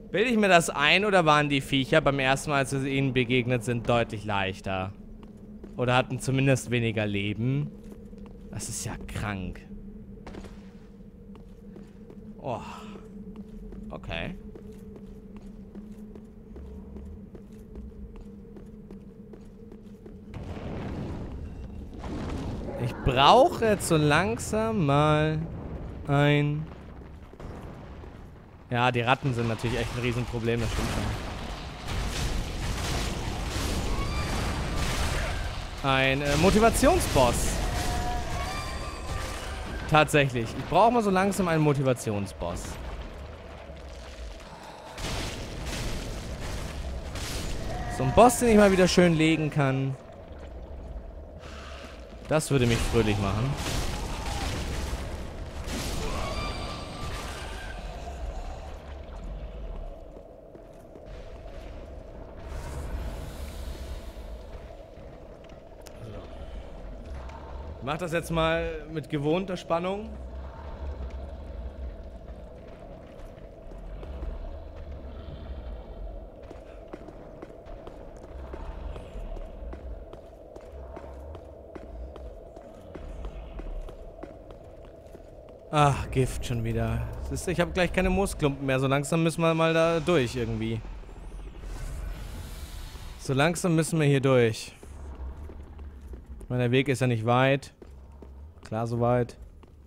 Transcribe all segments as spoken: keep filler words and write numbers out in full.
Bilde ich mir das ein oder waren die Viecher beim ersten Mal, als wir ihnen begegnet sind, deutlich leichter? Oder hatten zumindest weniger Leben? Das ist ja krank. Oh. Okay. Ich brauche jetzt so langsam mal ein... Ja, die Ratten sind natürlich echt ein Riesenproblem, das stimmt schon. Ein äh, Motivationsboss. Tatsächlich. Ich brauche mal so langsam einen Motivationsboss. So ein Boss, den ich mal wieder schön legen kann. Das würde mich fröhlich machen. Ich mach das jetzt mal mit gewohnter Spannung. Ach, Gift schon wieder. Das ist, ich habe gleich keine Moosklumpen mehr. So langsam müssen wir mal da durch irgendwie. So langsam müssen wir hier durch. Ich meine, der Weg ist ja nicht weit. Klar, so weit.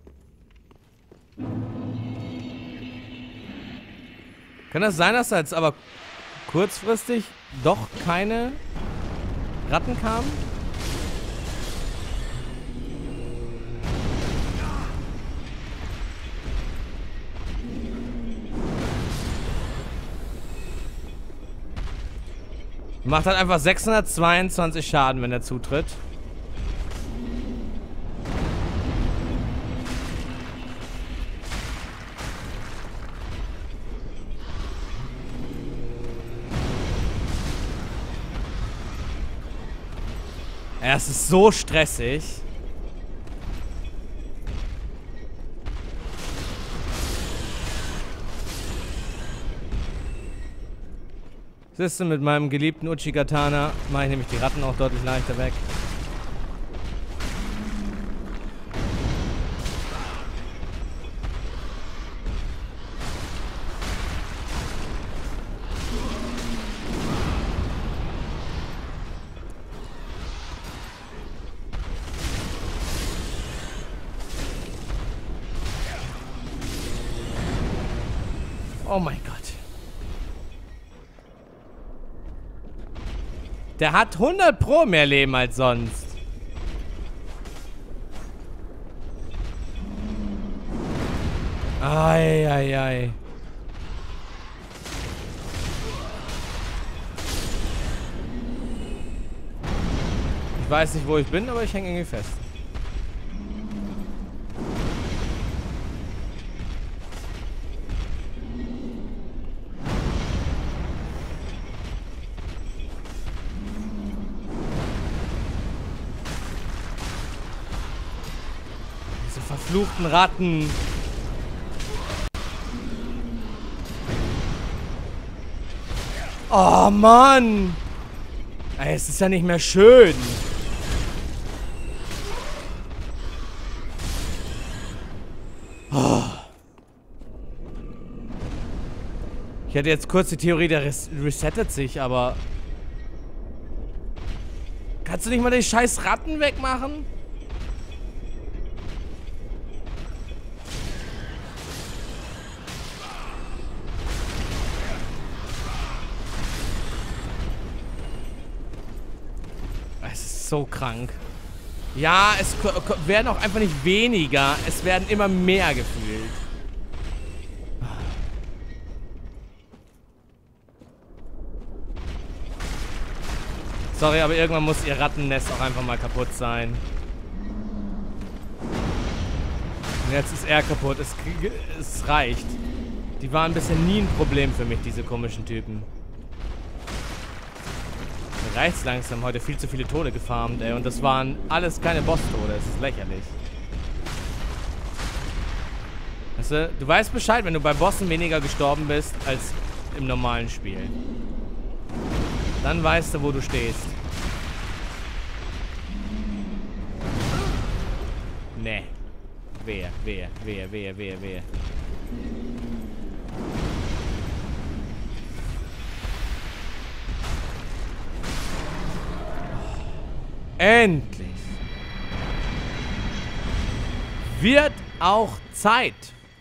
Kann das sein, dass da jetzt aber kurzfristig doch keine Ratten kamen? Macht halt einfach sechshundertzweiundzwanzig Schaden, wenn er zutritt. Ja, es ist so stressig. Siehst du, mit meinem geliebten Uchigatana mache ich nämlich die Ratten auch deutlich leichter weg. Oh mein Gott. Der hat hundert Pro mehr Leben als sonst. Ei, ei, ei. Ich weiß nicht, wo ich bin, aber ich hänge irgendwie fest. Verfluchten Ratten. Oh Mann. Ey, es ist ja nicht mehr schön. Oh. Ich hatte jetzt kurz die Theorie, der res resettet sich, aber... Kannst du nicht mal die scheiß Ratten wegmachen? So krank. Ja, es werden auch einfach nicht weniger. Es werden immer mehr gefühlt. Sorry, aber irgendwann muss ihr Rattennest auch einfach mal kaputt sein. Und jetzt ist er kaputt. Es, es reicht. Die waren bisher nie ein Problem für mich, diese komischen Typen. Reicht's langsam, heute viel zu viele Tode gefarmt, ey. Und das waren alles keine Boss-Tode. Es ist lächerlich. Weißt du, du weißt Bescheid, wenn du bei Bossen weniger gestorben bist als im normalen Spiel. Dann weißt du, wo du stehst. Nee. Wehe, wehe, wehe, wehe, wehe, wehe. Endlich. Wird auch Zeit.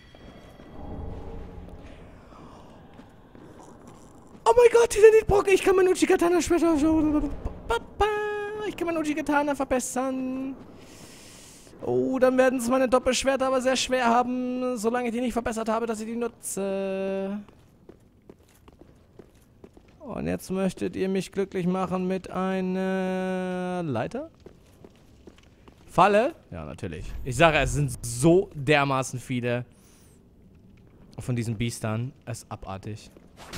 Oh mein Gott, Titanitbrocken. Ich kann mein Uchi-Katana später... Ich kann mein Uchi-Katana verbessern. Oh, dann werden es meine Doppelschwerter aber sehr schwer haben, solange ich die nicht verbessert habe, dass ich die nutze. Und jetzt möchtet ihr mich glücklich machen mit einer Leiter? Falle? Ja, natürlich. Ich sage, es sind so dermaßen viele von diesen Biestern. Es ist abartig.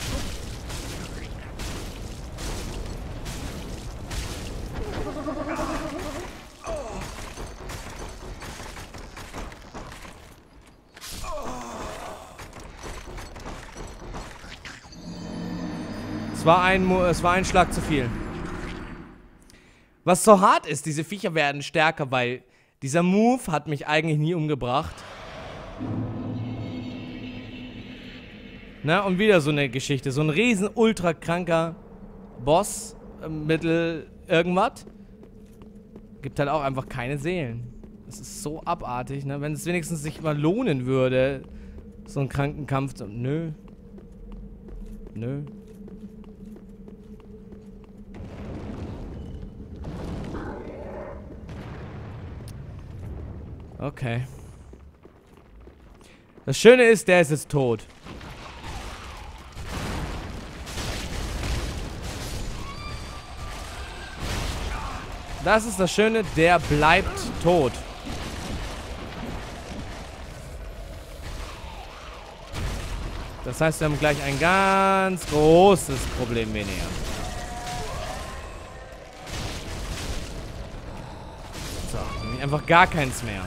Es war ein, es war ein Schlag zu viel. Was so hart ist, diese Viecher werden stärker, weil dieser Move hat mich eigentlich nie umgebracht. Na, und wieder so eine Geschichte. So ein riesen ultra kranker Boss, äh, mittel irgendwas. Gibt halt auch einfach keine Seelen. Das ist so abartig, ne? Wenn es wenigstens sich mal lohnen würde, so einen kranken Kampf zu... Nö. Nö. Okay. Das Schöne ist, der ist jetzt tot. Das ist das Schöne, der bleibt tot. Das heißt, wir haben gleich ein ganz großes Problem weniger. So, nämlich einfach gar keins mehr.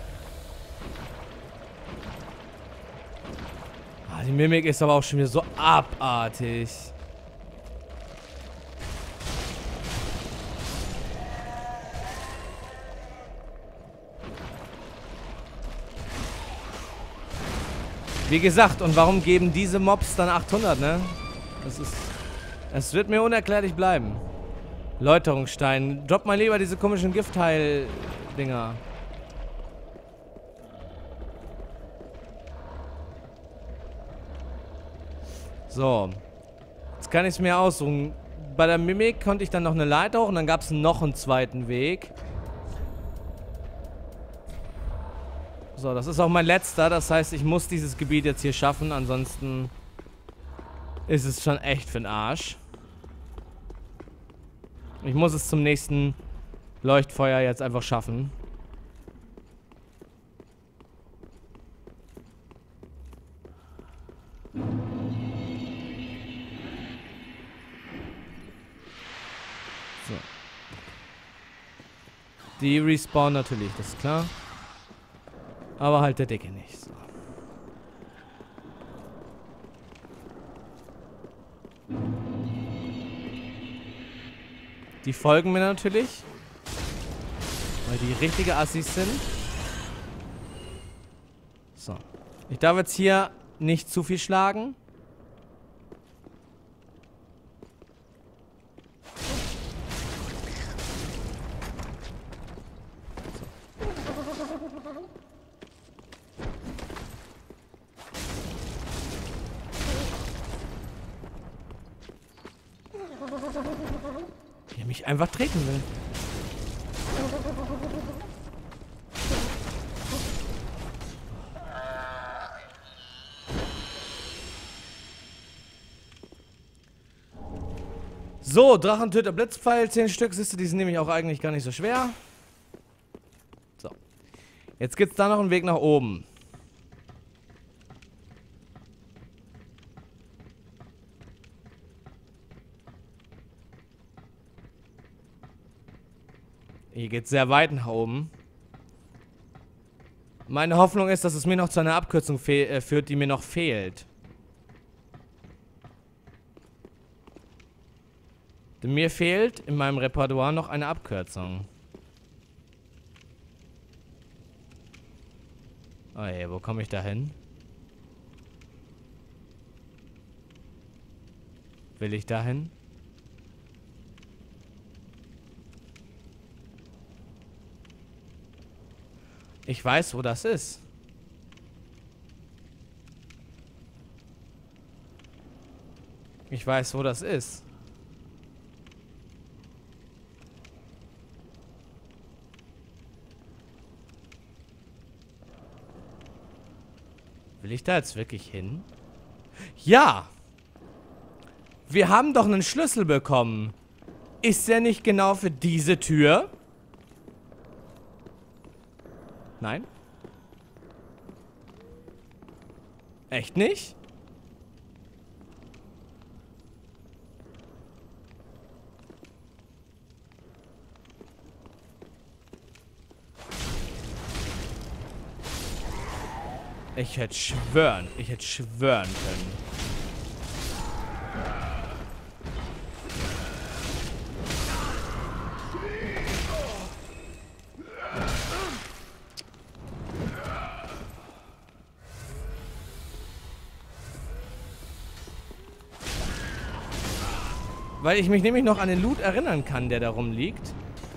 Ah, die Mimik ist aber auch schon wieder so abartig. Wie gesagt, und warum geben diese Mobs dann achthundert, ne? Das ist... Es wird mir unerklärlich bleiben. Läuterungsstein. Drop mal lieber diese komischen Giftheil-Dinger. So. Jetzt kann ich es mir aussuchen. Bei der Mimik konnte ich dann noch eine Leiter hoch und dann gab es noch einen zweiten Weg. So, das ist auch mein letzter. Das heißt, ich muss dieses Gebiet jetzt hier schaffen. Ansonsten ist es schon echt für den Arsch. Ich muss es zum nächsten Leuchtfeuer jetzt einfach schaffen. So. Die respawnen natürlich, das ist klar. Aber halt der Dicke nicht. So. Die folgen mir natürlich. Weil die richtige Assis sind. So. Ich darf jetzt hier nicht zu viel schlagen. Der mich einfach treten will. So, Drachentöter Blitzpfeil, zehn Stück, siehst du, die sind nämlich auch eigentlich gar nicht so schwer. So. Jetzt gibt's da noch einen Weg nach oben. Hier geht's sehr weit nach oben. Meine Hoffnung ist, dass es mir noch zu einer Abkürzung äh, führt, die mir noch fehlt. Denn mir fehlt in meinem Repertoire noch eine Abkürzung. Oh ey, wo komme ich da hin? Will ich da hin? Ich weiß, wo das ist. Ich weiß, wo das ist. Will ich da jetzt wirklich hin? Ja! Wir haben doch einen Schlüssel bekommen. Ist der nicht genau für diese Tür? Nein? Echt nicht? Ich hätte schwören, ich hätte schwören können. Weil ich mich nämlich noch an den Loot erinnern kann, der da rumliegt.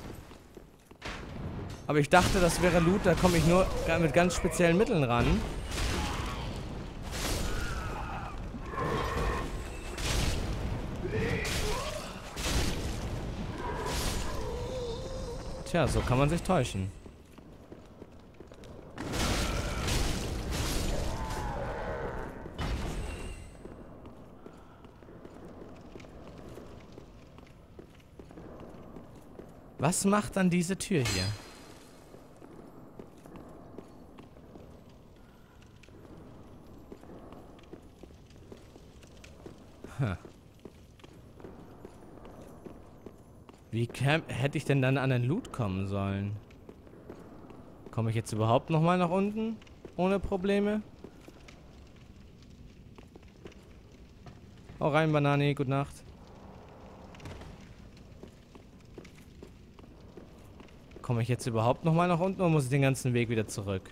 Aber ich dachte, das wäre Loot, da komme ich nur mit ganz speziellen Mitteln ran. Tja, so kann man sich täuschen. Was macht dann diese Tür hier? Huh. Wie käm, hätte ich denn dann an den Loot kommen sollen? Komme ich jetzt überhaupt nochmal nach unten? Ohne Probleme? Hau rein, Banani. Gute Nacht. Komme ich jetzt überhaupt nochmal nach unten oder muss ich den ganzen Weg wieder zurück?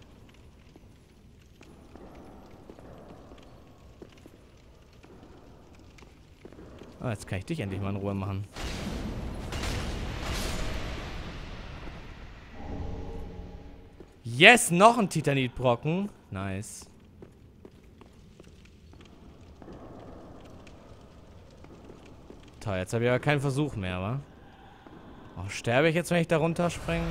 Ah, jetzt kann ich dich endlich mal in Ruhe machen. Yes, noch ein Titanitbrocken. Nice. Toll, jetzt habe ich aber keinen Versuch mehr, wa? Oh, sterbe ich jetzt, wenn ich da runterspringe?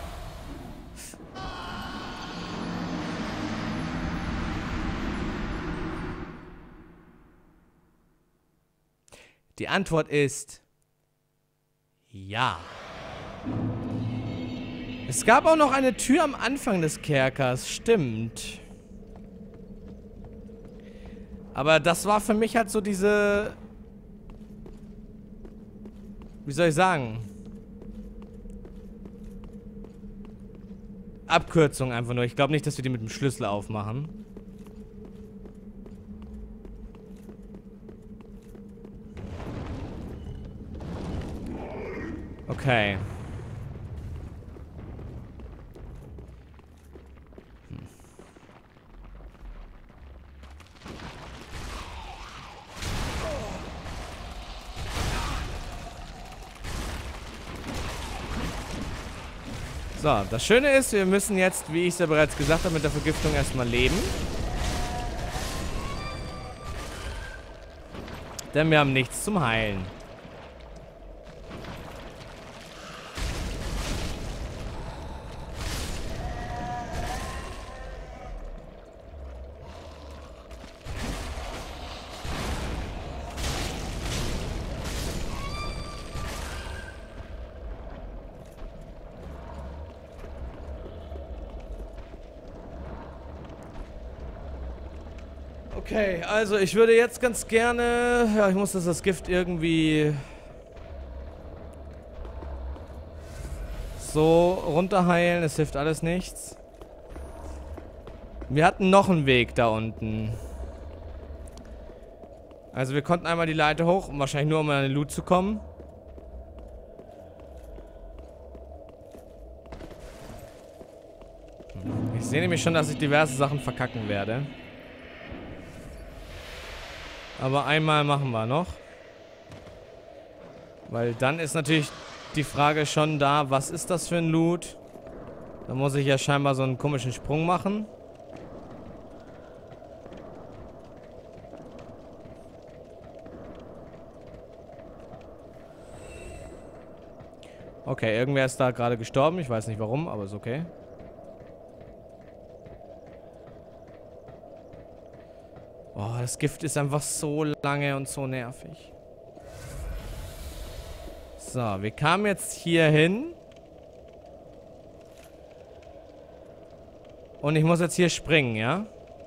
Die Antwort ist ja. Es gab auch noch eine Tür am Anfang des Kerkers, stimmt. Aber das war für mich halt so diese... Wie soll ich sagen? Abkürzung einfach nur. Ich glaube nicht, dass wir die mit dem Schlüssel aufmachen. Okay. Hm. So, das Schöne ist, wir müssen jetzt, wie ich es ja bereits gesagt habe, mit der Vergiftung erstmal leben. Denn wir haben nichts zum Heilen. Okay, also ich würde jetzt ganz gerne... Ja, ich muss das, das Gift irgendwie... so runterheilen. Es hilft alles nichts. Wir hatten noch einen Weg da unten. Also wir konnten einmal die Leiter hoch, um wahrscheinlich nur um an den Loot zu kommen. sehe nämlich schon, dass ich diverse Sachen verkacken werde. Aber einmal machen wir noch. Weil dann ist natürlich die Frage schon da, was ist das für ein Loot? Da muss ich ja scheinbar so einen komischen Sprung machen. Okay, irgendwer ist da gerade gestorben. Ich weiß nicht warum, aber ist okay. Oh, das Gift ist einfach so lange und so nervig. So, wir kamen jetzt hier hin. Und ich muss jetzt hier springen, ja?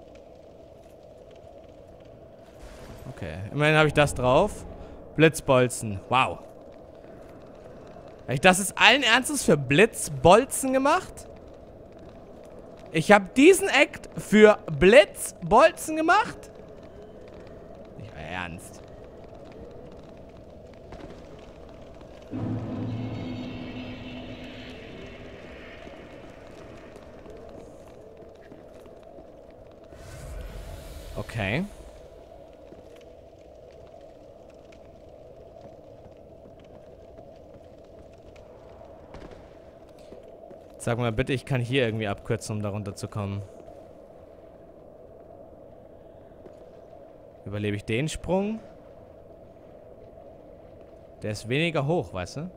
Okay, immerhin habe ich das drauf. Blitzbolzen, wow. Habe ich das jetzt allen Ernstes für Blitzbolzen gemacht? Ich habe diesen Act für Blitzbolzen gemacht? Nicht mehr ernst. Okay. Sag mal bitte, ich kann hier irgendwie abkürzen, um darunter zu kommen. Überlebe ich den Sprung? Der ist weniger hoch, weißt du?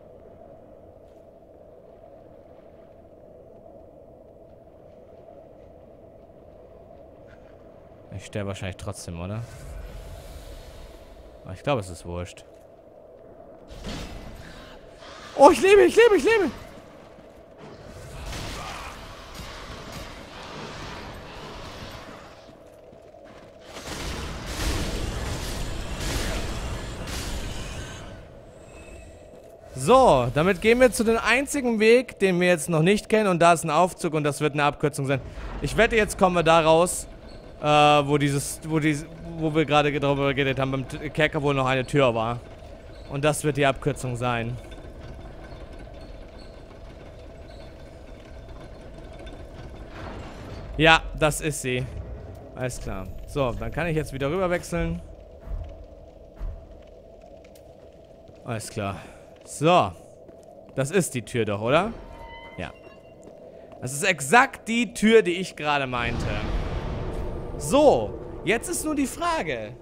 Ich sterbe wahrscheinlich trotzdem, oder? Aber ich glaube, es ist wurscht. Oh, ich lebe, ich lebe, ich lebe! So, damit gehen wir zu dem einzigen Weg, den wir jetzt noch nicht kennen. Und da ist ein Aufzug und das wird eine Abkürzung sein. Ich wette, jetzt kommen wir da raus, äh, wo dieses, wo dieses, wo wir gerade darüber geredet haben, beim Kerker, wo noch eine Tür war. Und das wird die Abkürzung sein. Ja, das ist sie. Alles klar. So, dann kann ich jetzt wieder rüber wechseln. Alles klar. So. Das ist die Tür doch, oder? Ja. Das ist exakt die Tür, die ich gerade meinte. So. Jetzt ist nur die Frage.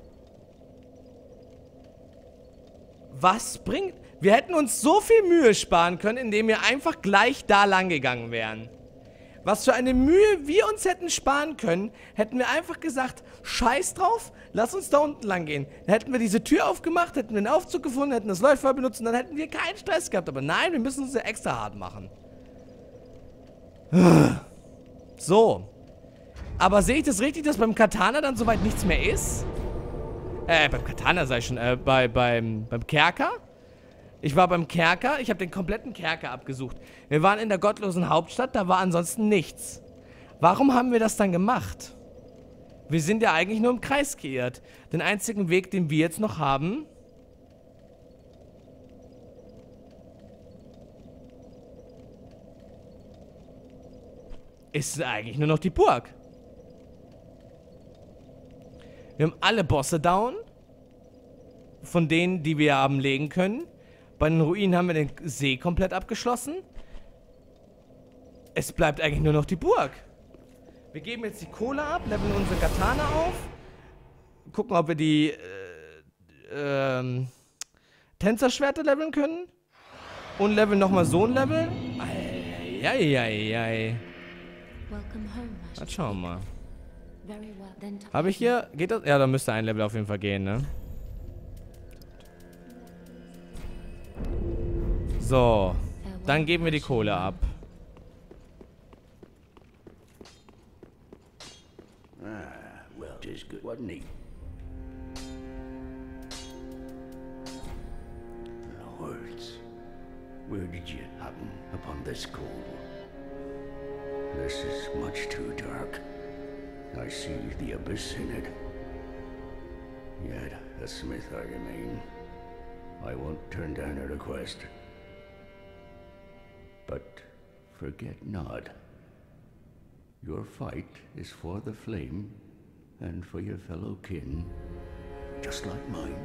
Was bringt... Wir hätten uns so viel Mühe sparen können, indem wir einfach gleich da lang gegangen wären. Was für eine Mühe wir uns hätten sparen können, hätten wir einfach gesagt, scheiß drauf, lass uns da unten lang gehen. Dann hätten wir diese Tür aufgemacht, hätten wir einen Aufzug gefunden, hätten das Leuchtfeuer benutzt und dann hätten wir keinen Stress gehabt. Aber nein, wir müssen es ja extra hart machen. So. Aber sehe ich das richtig, dass beim Katana dann soweit nichts mehr ist? Äh, beim Katana sei schon, äh, bei, beim, beim Kerker? Ich war beim Kerker, ich habe den kompletten Kerker abgesucht. Wir waren in der gottlosen Hauptstadt, da war ansonsten nichts. Warum haben wir das dann gemacht? Wir sind ja eigentlich nur im Kreis geirrt. Den einzigen Weg, den wir jetzt noch haben, ist eigentlich nur noch die Burg. Wir haben alle Bosse down, von denen, die wir haben legen können. Bei den Ruinen haben wir den See komplett abgeschlossen. Es bleibt eigentlich nur noch die Burg. Wir geben jetzt die Kohle ab, leveln unsere Katana auf. Gucken, ob wir die äh, ähm, Tänzerschwerter leveln können. Und leveln nochmal so ein Level. Eieieiei. Jetzt schauen wir mal. Habe ich hier... Geht das? Ja, da müsste ein Level auf jeden Fall gehen, ne? So, dann geben wir die Kohle ab. Ah, well, just good, wasn't he? Lords, where did you happen upon this gold? This is much too dark. I see the abyss in it. Yet, a smith I remain. I won't turn down a request. But forget not, Your fight is for the flame and for your fellow kin, just like mine.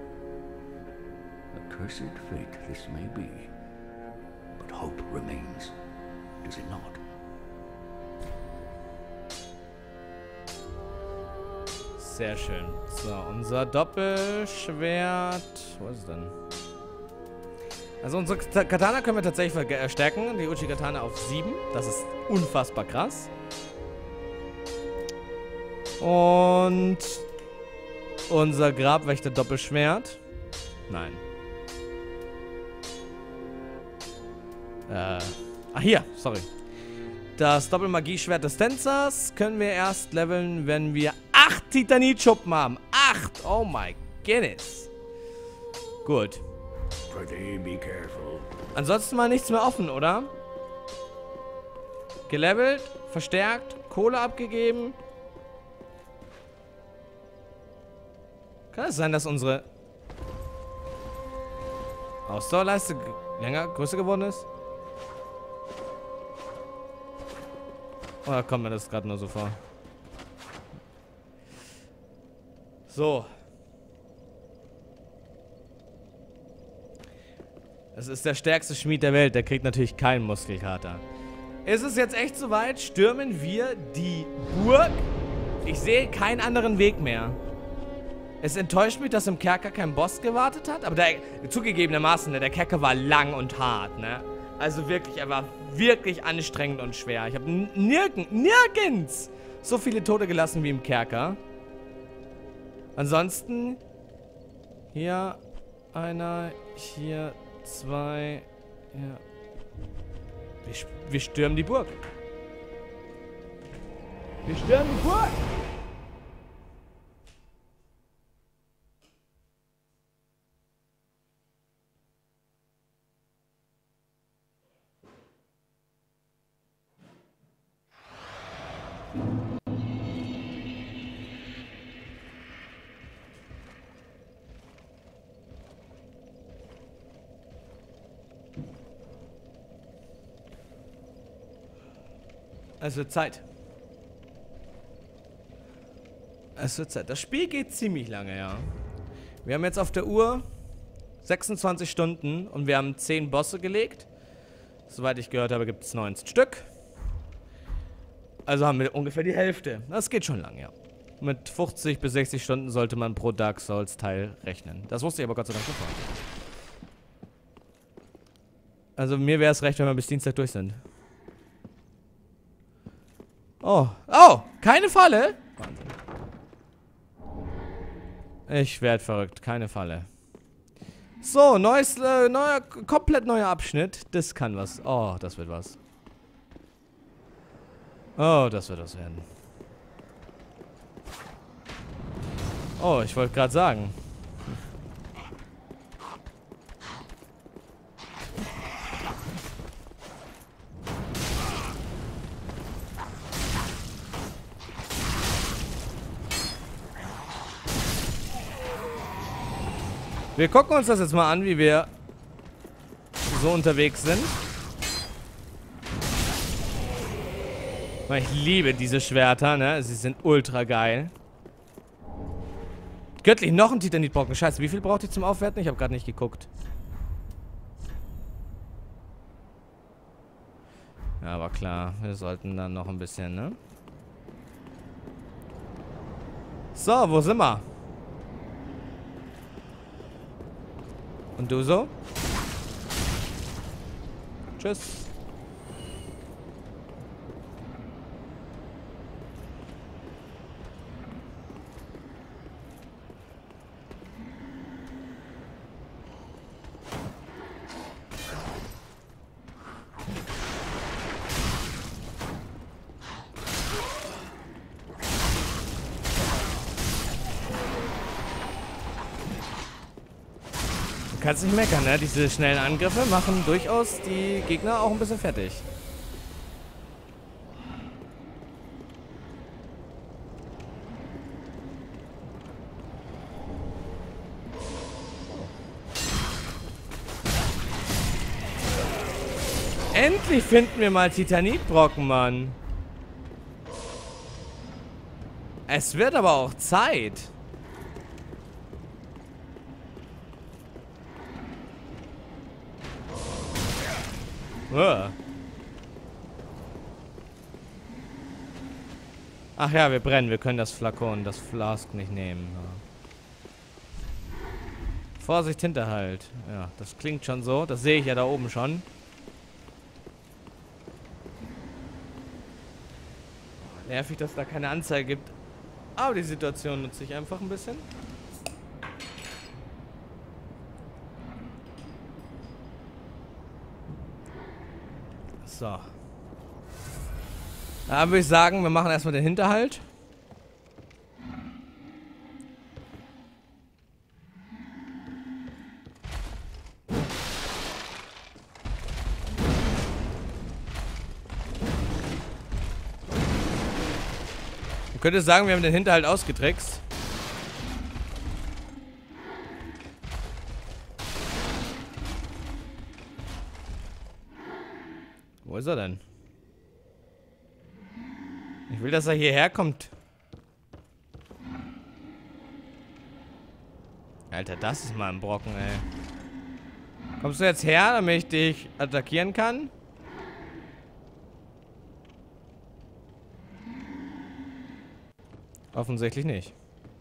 A cursed fate this may be, but hope remains, does it not? Sehr schön. So, unser Doppelschwert. Wo ist es denn? Also unsere Katana können wir tatsächlich verstärken. Die Uchi-Katana auf sieben. Das ist unfassbar krass. Und unser Grabwächter-Doppelschwert. Nein. Äh. Ah, hier. Sorry. Das Doppelmagie-Schwert des Tänzers können wir erst leveln, wenn wir acht Titanitschuppen haben. Acht! Oh my goodness. Gut. Ansonsten mal nichts mehr offen, oder? Gelevelt, verstärkt, Kohle abgegeben. Kann es sein, dass unsere Ausdauerleiste länger, größer geworden ist? Oder kommt mir das gerade nur so vor? So. Es ist der stärkste Schmied der Welt. Der kriegt natürlich keinen Muskelkater. Ist es jetzt echt soweit? Stürmen wir die Burg? Ich sehe keinen anderen Weg mehr. Es enttäuscht mich, dass im Kerker kein Boss gewartet hat. Aber der, zugegebenermaßen, der Kerker war lang und hart, ne? Also wirklich, er war wirklich anstrengend und schwer. Ich habe nirgends, nirgends so viele Tote gelassen wie im Kerker. Ansonsten hier einer, hier zwei. Ja. Wir, wir stürmen die Burg. Wir stürmen die Burg. Es wird Zeit. Es wird Zeit. Das Spiel geht ziemlich lange, ja. Wir haben jetzt auf der Uhr sechsundzwanzig Stunden und wir haben zehn Bosse gelegt. Soweit ich gehört habe, gibt es neunzehn Stück. Also haben wir ungefähr die Hälfte. Das geht schon lang, ja. Mit fünfzig bis sechzig Stunden sollte man pro Dark Souls Teil rechnen. Das wusste ich aber Gott sei Dank schon vorher. Also mir wäre es recht, wenn wir bis Dienstag durch sind. Oh, oh, keine Falle? Wahnsinn. Ich werde verrückt, keine Falle. So, neues, äh, neuer, komplett neuer Abschnitt. Das kann was. Oh, das wird was. Oh, das wird was werden. Oh, ich wollte gerade sagen. Wir gucken uns das jetzt mal an, wie wir so unterwegs sind. Ich liebe diese Schwerter, ne? Sie sind ultra geil. Göttlich, noch ein Titanitbrocken. Scheiße, wie viel braucht ihr zum Aufwerten? Ich habe gerade nicht geguckt. Ja, aber klar, wir sollten dann noch ein bisschen, ne? So, wo sind wir? Und du so? Tschüss. Du kannst nicht meckern, ne? Diese schnellen Angriffe machen durchaus die Gegner auch ein bisschen fertig. Endlich finden wir mal Titanitbrocken, Mann. Es wird aber auch Zeit. Uah. Ach ja, wir brennen. Wir können das Flakon, das Flask nicht nehmen. Ja. Vorsicht, Hinterhalt. Ja, das klingt schon so. Das sehe ich ja da oben schon. Nervig, dass da keine Anzeige gibt. Aber die Situation nutze ich einfach ein bisschen. So. Dann würde ich sagen, wir machen erstmal den Hinterhalt. Man könnte sagen, wir haben den Hinterhalt ausgetrickst. Wo ist er denn? Ich will, dass er hierher kommt. Alter, das ist mal ein Brocken, ey. Kommst du jetzt her, damit ich dich attackieren kann? Offensichtlich nicht.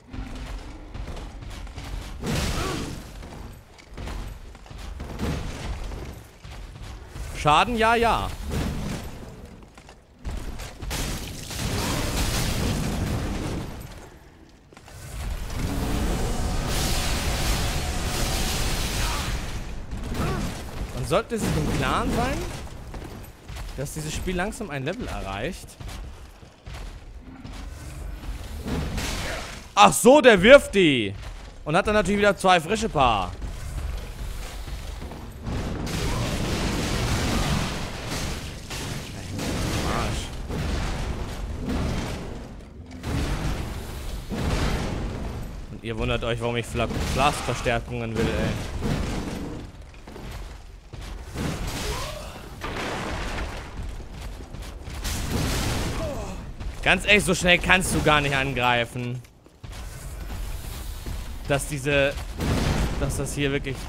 Schaden, ja, ja. Man sollte sich im Klaren sein, dass dieses Spiel langsam ein Level erreicht. Ach so, der wirft die. Und hat dann natürlich wieder zwei frische Paar. Arsch. Und ihr wundert euch, warum ich Flask-Verstärkungen will, ey. Ganz ehrlich, so schnell kannst du gar nicht angreifen. Dass diese... Dass das hier wirklich...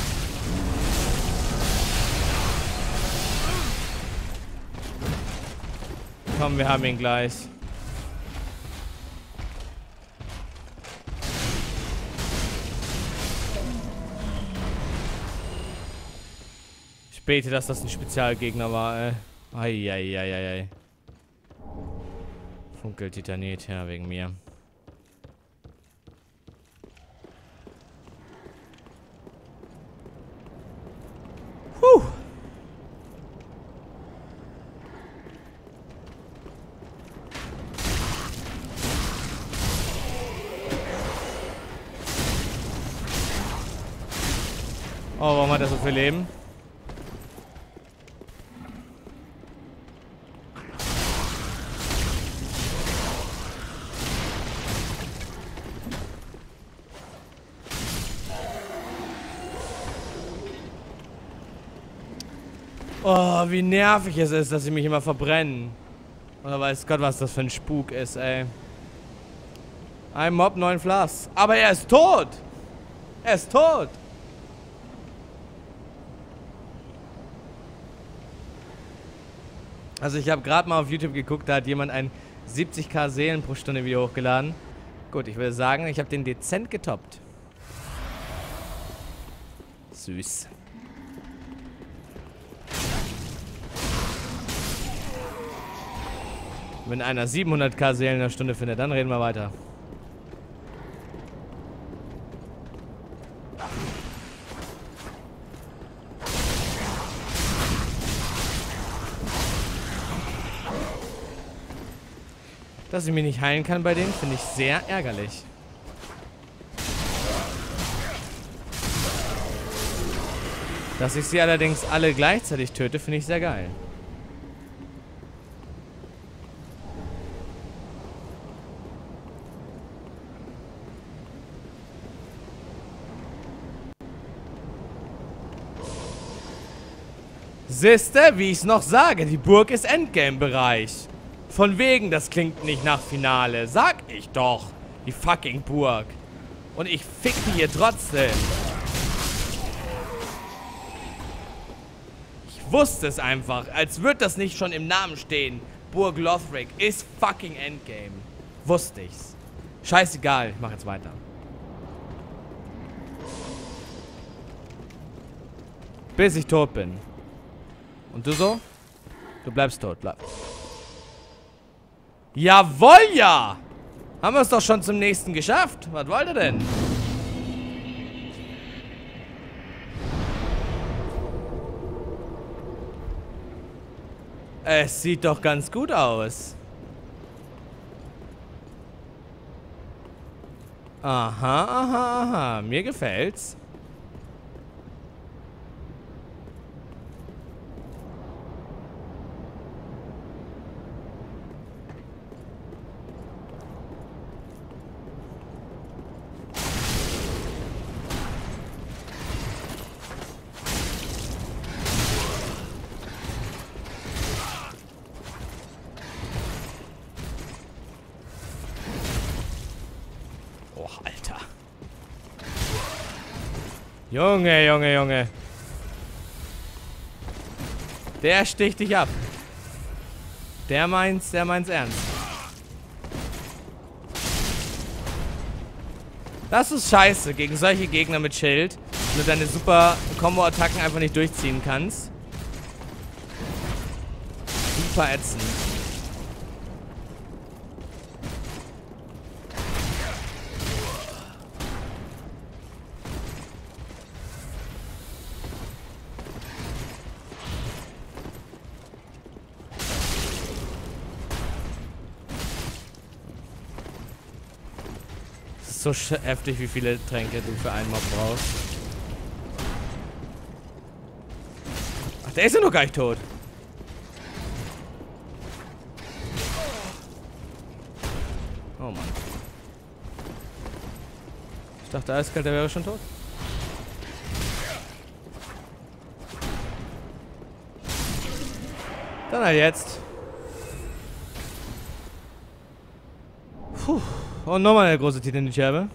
Komm, wir haben ihn gleich. Ich bete, dass das ein Spezialgegner war, ey. Eieieiei. Funkelt Titanit, ja, wegen mir. Puh. Oh, warum hat er so viel Leben? Oh, wie nervig es ist, dass sie mich immer verbrennen. Oder weiß Gott, was das für ein Spuk ist, ey. Ein Mob, neun Flasks. Aber er ist tot! Er ist tot! Also ich habe gerade mal auf YouTube geguckt, da hat jemand ein siebzig K Seelen pro Stunde Video hochgeladen. Gut, ich würde sagen, ich habe den dezent getoppt. Süß. Wenn einer siebenhundert K Seelen in der Stunde findet, dann reden wir weiter. Dass ich mich nicht heilen kann bei denen, finde ich sehr ärgerlich. Dass ich sie allerdings alle gleichzeitig töte, finde ich sehr geil. Siehste, wie ich es noch sage, die Burg ist Endgame-Bereich. Von wegen, das klingt nicht nach Finale. Sag ich doch. Die fucking Burg. Und ich fick die hier trotzdem. Ich wusste es einfach. Als würde das nicht schon im Namen stehen. Burg Lothric ist fucking Endgame. Wusste ich's. Scheißegal. Ich mach jetzt weiter. Bis ich tot bin. Und du so? Du bleibst tot. Bleib. Jawohl, ja! Haben wir es doch schon zum nächsten geschafft. Was wollt ihr denn? Es sieht doch ganz gut aus. Aha, aha, aha. Mir gefällt's. Oh, Alter. Junge, Junge, Junge. Der sticht dich ab. Der meint's, der meint's ernst. Das ist scheiße gegen solche Gegner mit Schild, wenn du deine super Combo-Attacken einfach nicht durchziehen kannst. Super ätzend. So heftig, wie viele Tränke du für einen Mob brauchst. Ach, der ist ja noch gar nicht tot. Oh Mann. Ich dachte, eiskalt, der wäre schon tot. Dann halt jetzt. Puh. Und nochmal eine große Titel in die Scherbe.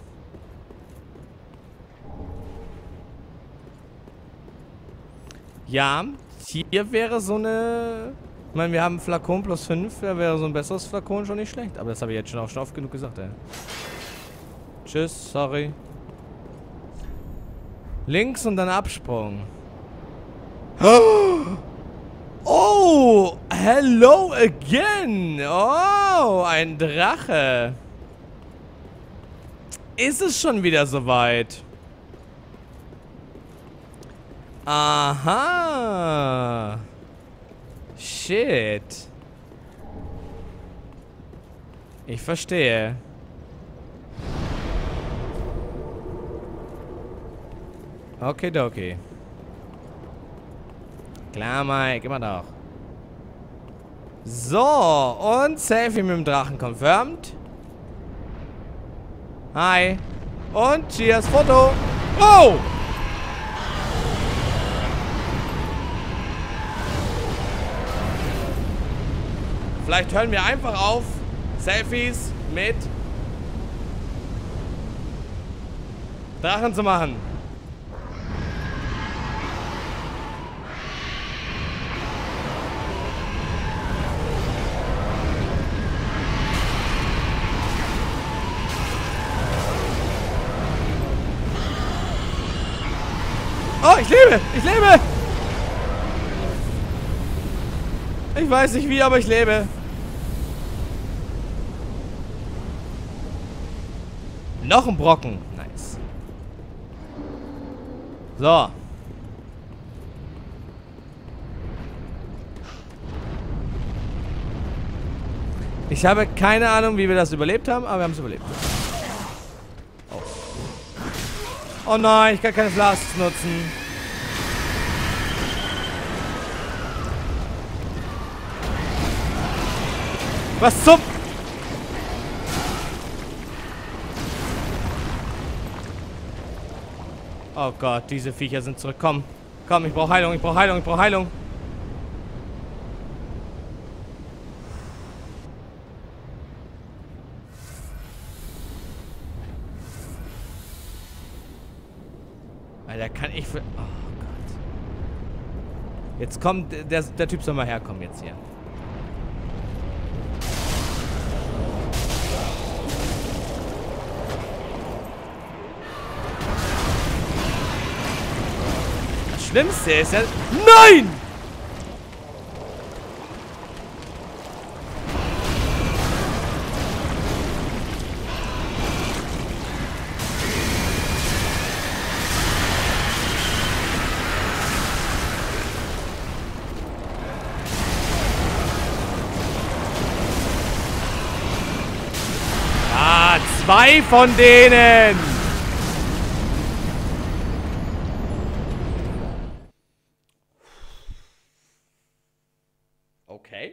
Ja, hier wäre so eine... Ich meine, wir haben Flakon plus fünf. Da wäre so ein besseres Flakon schon nicht schlecht. Aber das habe ich jetzt schon auch schon oft genug gesagt, ey. Tschüss, sorry. Links und dann Absprung. Oh, hello again. Oh, ein Drache. Ist es schon wieder soweit? Aha. Shit. Ich verstehe. Okay, okay. Klar, Mike, immer doch. So, und Selfie mit dem Drachen confirmed. Hi. Und cheers, Foto. Oh! Vielleicht hören wir einfach auf, Selfies mit Drachen zu machen. Oh, ich lebe! Ich lebe! Ich weiß nicht wie, aber ich lebe. Noch ein Brocken. Nice. So. Ich habe keine Ahnung, wie wir das überlebt haben, aber wir haben es überlebt. Oh. Oh nein, ich kann keine Flasks nutzen. Was zum... Oh Gott, diese Viecher sind zurück. Komm, komm, ich brauche Heilung, ich brauche Heilung, ich brauche Heilung. Alter, kann ich für... Oh Gott. Jetzt kommt... Der, der Typ soll mal herkommen jetzt hier. Das Schlimmste ist ja... Nein! Zwei von denen! Okay.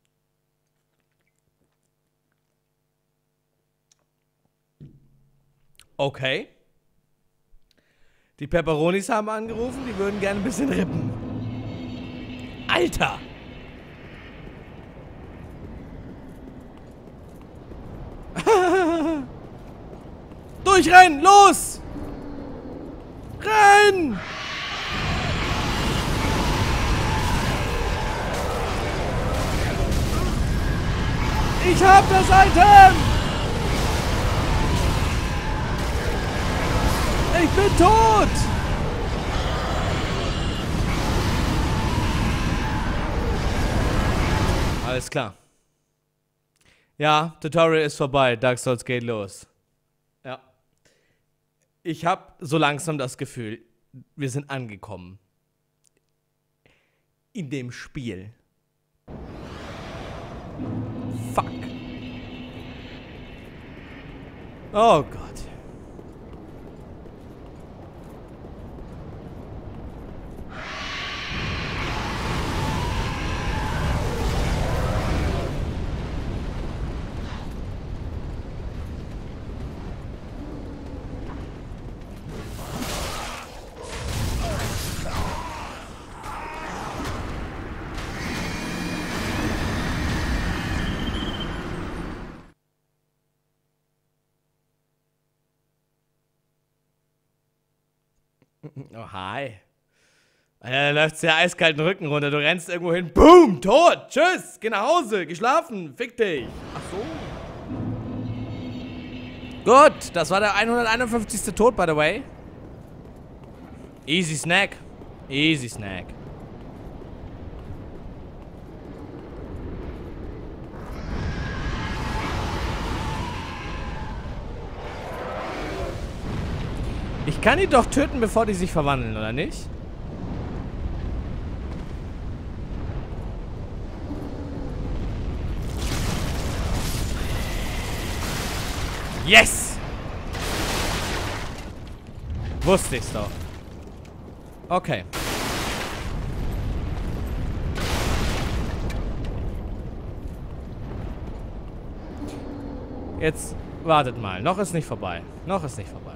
Okay. Die Pepperonis haben angerufen, die würden gerne ein bisschen rippen. Alter! Durchrennen! Los! Renn! Ich hab das Item! Ich bin tot! Alles klar. Ja, Tutorial ist vorbei. Dark Souls geht los. Ja. Ich habe so langsam das Gefühl, wir sind angekommen. In dem Spiel. Fuck. Oh Gott. Oh, hi. Da läuft der eiskalten Rücken runter. Du rennst irgendwo hin. Boom! Tot! Tschüss! Geh nach Hause! Geschlafen! Fick dich! Ach so. Gut, das war der hunderteinundfünfzigste Tod, by the way. Easy Snack. Easy Snack. Ich kann die doch töten, bevor die sich verwandeln, oder nicht? Yes! Wusste ich's doch. Okay. Jetzt wartet mal. Noch ist nicht vorbei. Noch ist nicht vorbei.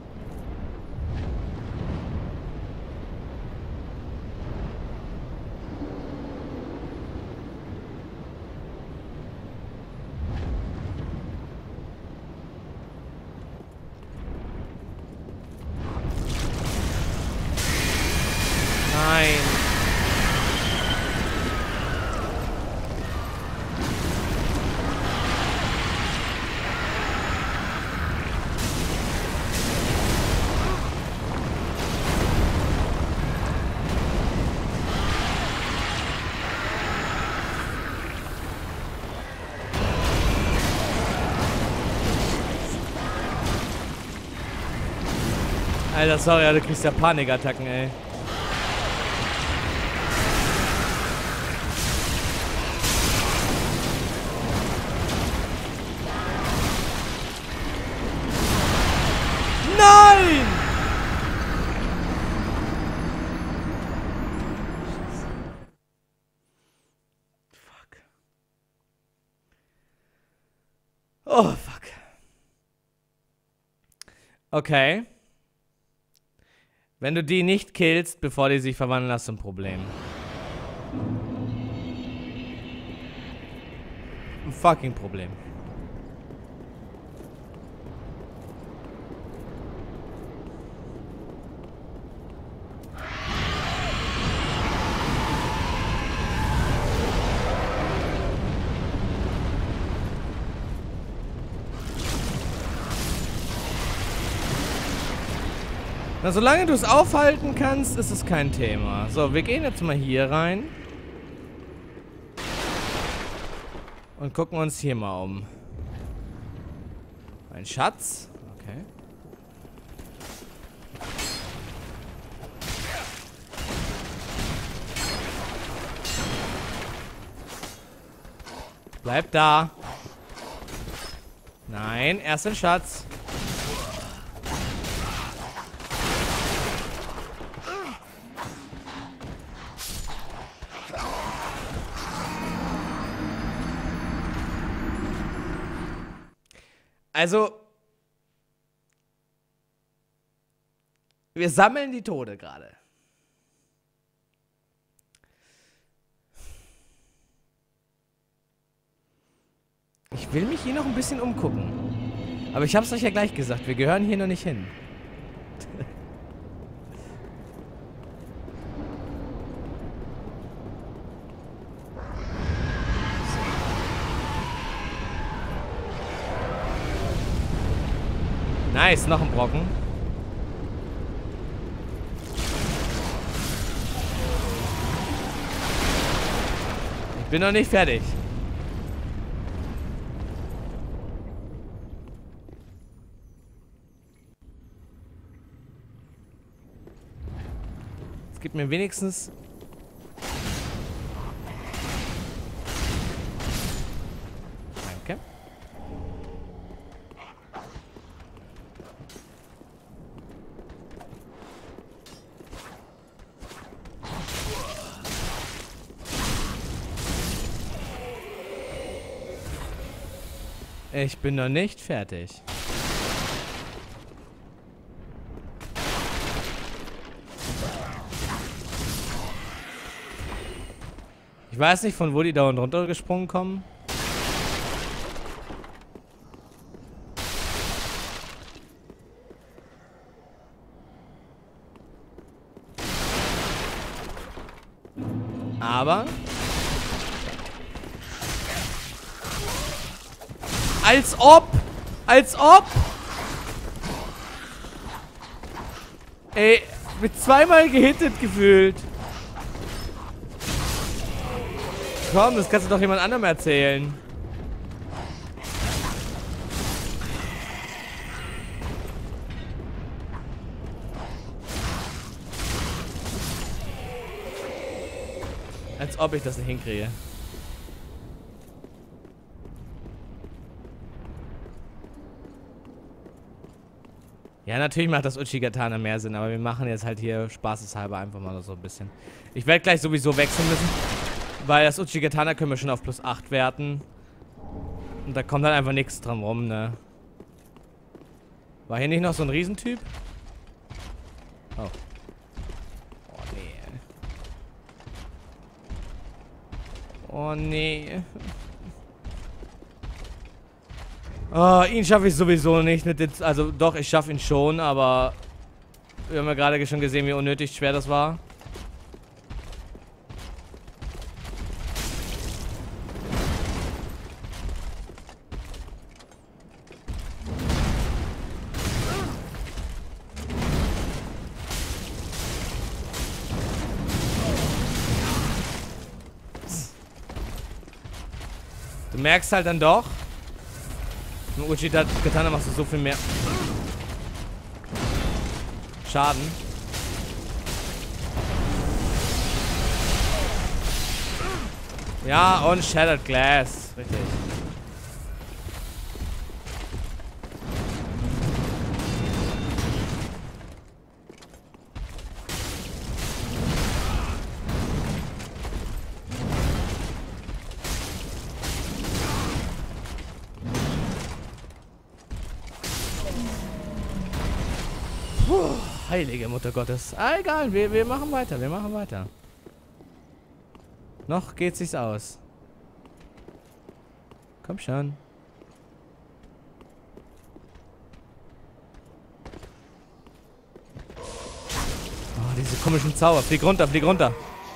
Nein. Alter, sorry, du kriegst ja Panikattacken, ey. Nein! Fuck. Oh, fuck. Okay. Wenn du die nicht killst, bevor die sich verwandeln, hast du ein Problem. Ein fucking Problem. Na, solange du es aufhalten kannst, ist es kein Thema. So, wir gehen jetzt mal hier rein. Und gucken uns hier mal um. Ein Schatz. Okay. Bleib da. Nein, erst den Schatz. Also, wir sammeln die Tode gerade. Ich will mich hier noch ein bisschen umgucken. Aber ich hab's euch ja gleich gesagt, wir gehören hier noch nicht hin. Nice, noch ein Brocken. Ich bin noch nicht fertig. Es gibt mir wenigstens... Danke. Ich bin noch nicht fertig. Ich weiß nicht, von wo die da unten runtergesprungen kommen. Aber... Als ob! Als ob! Ey, mit zweimal gehittet gefühlt. Komm, das kannst du doch jemand anderem erzählen. Als ob ich das nicht hinkriege. Ja, natürlich macht das Uchigatana mehr Sinn, aber wir machen jetzt halt hier spaßeshalber einfach mal so ein bisschen. Ich werde gleich sowieso wechseln müssen, weil das Uchigatana können wir schon auf plus acht werten. Und da kommt halt einfach nichts dran rum, ne? War hier nicht noch so ein Riesentyp? Oh. Oh, nee. Oh, nee. Oh, ihn schaffe ich sowieso nicht. Mit den, also doch, ich schaffe ihn schon, aber wir haben ja gerade schon gesehen, wie unnötig schwer das war. Du merkst halt dann doch, mit Uchigatana machst du so viel mehr Schaden. Ja, und Shattered Glass. Richtig. Puh, heilige Mutter Gottes. Ah, egal, wir, wir machen weiter, wir machen weiter. Noch geht sich's aus. Komm schon. Oh, diese komischen Zauber. Flieg runter, flieg runter.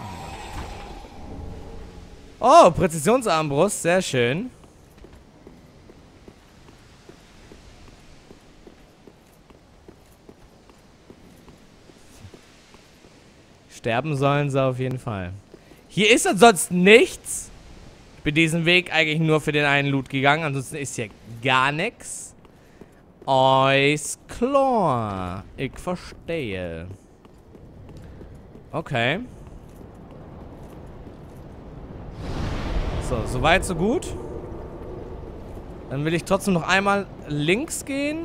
Oh, Präzisionsarmbrust, sehr schön. Sterben sollen sie auf jeden Fall. Hier ist ansonsten nichts. Ich bin diesen Weg eigentlich nur für den einen Loot gegangen. Ansonsten ist hier gar nichts. Alles klar. Ich verstehe. Okay. So, soweit, so gut. Dann will ich trotzdem noch einmal links gehen.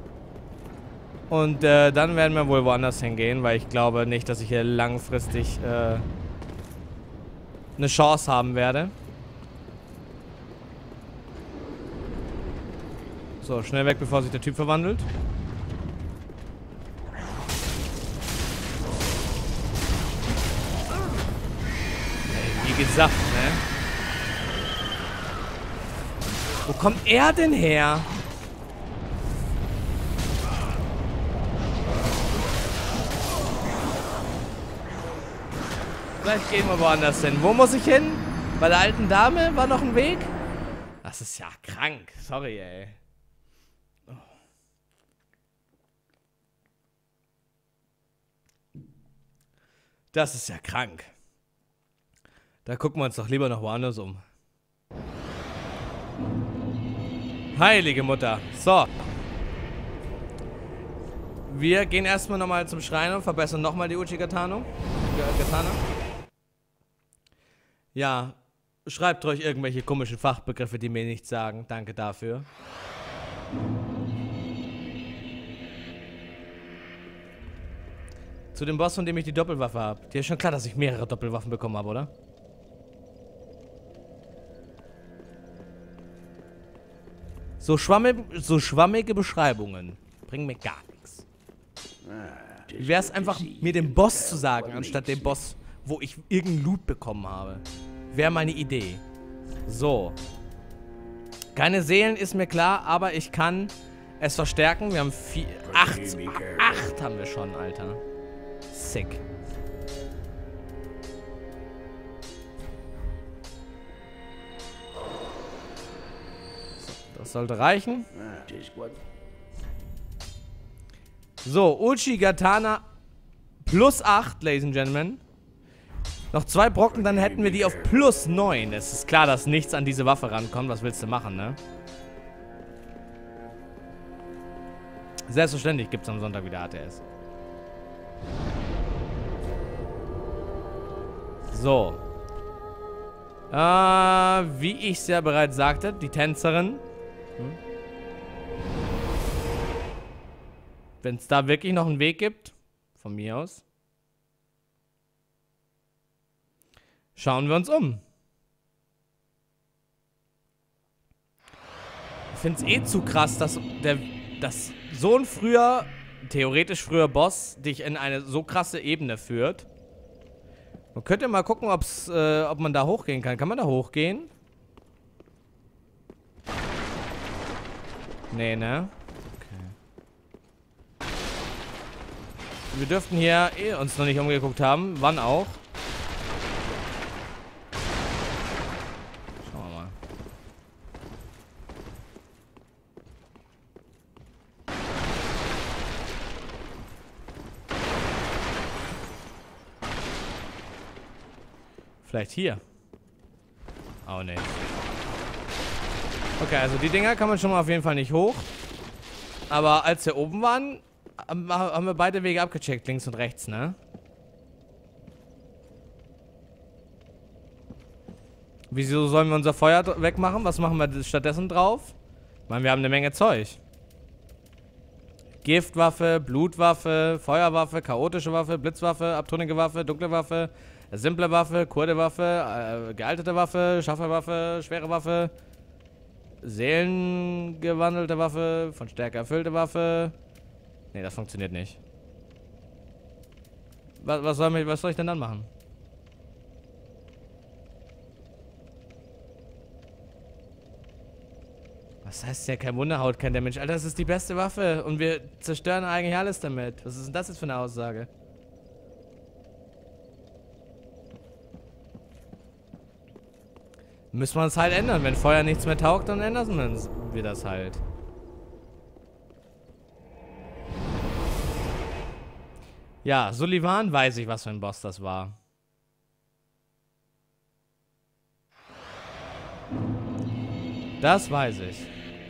Und äh, dann werden wir wohl woanders hingehen, weil ich glaube nicht, dass ich hier langfristig äh, eine Chance haben werde. So, schnell weg, bevor sich der Typ verwandelt. Ey, wie gesagt, ne? Wo kommt er denn her? Vielleicht gehen wir woanders hin. Wo muss ich hin? Bei der alten Dame war noch ein Weg? Das ist ja krank. Sorry, ey. Oh. Das ist ja krank. Da gucken wir uns doch lieber noch woanders um. Heilige Mutter. So. Wir gehen erstmal nochmal zum Schrein und verbessern nochmal die Uchigatana. Katana. Ja, schreibt euch irgendwelche komischen Fachbegriffe, die mir nichts sagen. Danke dafür. Zu dem Boss, von dem ich die Doppelwaffe habe. Dir ist schon klar, dass ich mehrere Doppelwaffen bekommen habe, oder? So, schwammig, so schwammige Beschreibungen bringen mir gar nichts. Wie wäre es einfach, mir den Boss zu sagen, anstatt den Boss, wo ich irgendeinen Loot bekommen habe? Wäre meine Idee. So. Keine Seelen ist mir klar, aber ich kann es verstärken. Wir haben vier, acht, acht haben wir schon, Alter. Sick. Das sollte reichen. So, Uchigatana plus acht, Ladies and Gentlemen. Noch zwei Brocken, dann hätten wir die auf plus neun. Es ist klar, dass nichts an diese Waffe rankommt. Was willst du machen, ne? Selbstverständlich gibt es am Sonntag wieder A T S. So. Äh, wie ich es ja bereits sagte, die Tänzerin. Hm? Wenn es da wirklich noch einen Weg gibt, von mir aus, schauen wir uns um. Ich finde es eh zu krass, dass, der, dass so ein früher, theoretisch früher Boss dich in eine so krasse Ebene führt. Man könnte mal gucken, ob's, äh, ob man da hochgehen kann. Kann man da hochgehen? Nee, ne? Okay. Wir dürften hier eh uns noch nicht umgeguckt haben. Wann auch? Schauen wir mal. Vielleicht hier. Oh, ne. Okay, also die Dinger kann man schon mal auf jeden Fall nicht hoch. Aber als wir oben waren, haben wir beide Wege abgecheckt, links und rechts, ne? Wieso sollen wir unser Feuer wegmachen? Was machen wir stattdessen drauf? Ich meine, wir haben eine Menge Zeug. Giftwaffe, Blutwaffe, Feuerwaffe, chaotische Waffe, Blitzwaffe, abtrünnige Waffe, dunkle Waffe, simple Waffe, Kurde-Waffe, äh, gealtete Waffe, Schafferwaffe, schwere Waffe, seelengewandelte Waffe, von Stärke erfüllte Waffe. Ne, das funktioniert nicht. Was, was, soll, was soll ich denn dann machen? Was heißt ja kein Wunderhaut, kennt der Mensch? Alter, das ist die beste Waffe und wir zerstören eigentlich alles damit. Was ist denn das jetzt für eine Aussage? Müssen wir uns halt ändern. Wenn Feuer nichts mehr taugt, dann ändern wir das halt. Ja, Sullivan weiß ich, was für ein Boss das war. Das weiß ich.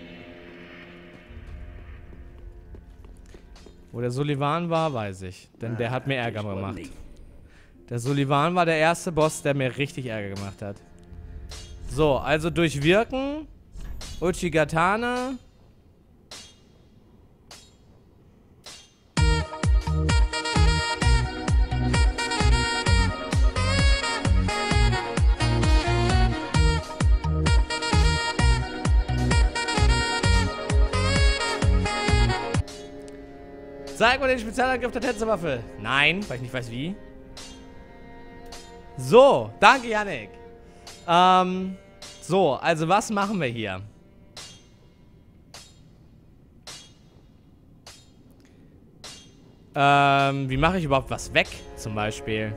Wo der Sullivan war, weiß ich. Denn der hat mir Ärger gemacht. Der Sullivan war der erste Boss, der mir richtig Ärger gemacht hat. So, also durchwirken. Uchigatana. Zeig mal den Spezialangriff der Tänzerwaffe. Nein, weil ich nicht weiß wie. So, danke Yannick. Ähm, so, also was machen wir hier? Ähm, wie mache ich überhaupt was weg, zum Beispiel?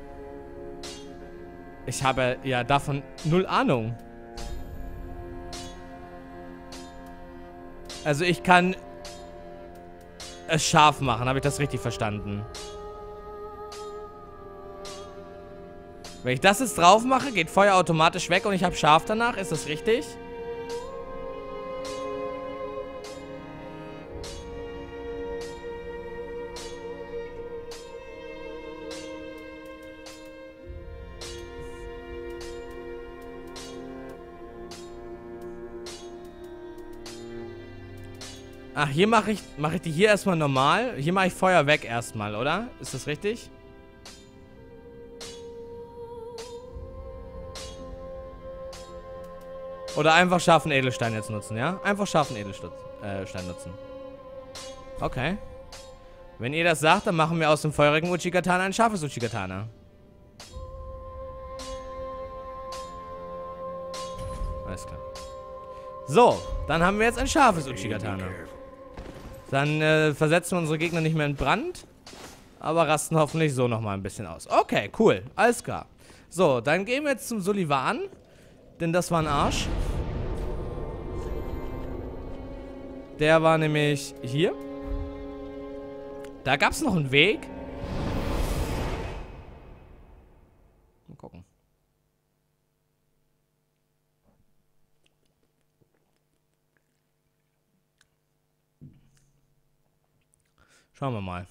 Ich habe ja davon null Ahnung. Also ich kann es scharf machen, habe ich das richtig verstanden? Wenn ich das jetzt drauf mache, geht Feuer automatisch weg und ich habe scharf danach, ist das richtig? Ach, hier mache ich, mache ich die hier erstmal normal. Hier mache ich Feuer weg erstmal, oder? Ist das richtig? Oder einfach scharfen Edelstein jetzt nutzen, ja? Einfach scharfen Edelstein äh, nutzen. Okay. Wenn ihr das sagt, dann machen wir aus dem feurigen Uchigatana ein scharfes Uchigatana. Alles klar. So, dann haben wir jetzt ein scharfes Uchigatana. Dann äh, versetzen wir unsere Gegner nicht mehr in Brand, aber rasten hoffentlich so nochmal ein bisschen aus. Okay, cool. Alles klar. So, dann gehen wir jetzt zum Sullivan, denn das war ein Arsch. Der war nämlich hier. Da gab es noch einen Weg. Mal gucken. Schauen wir mal.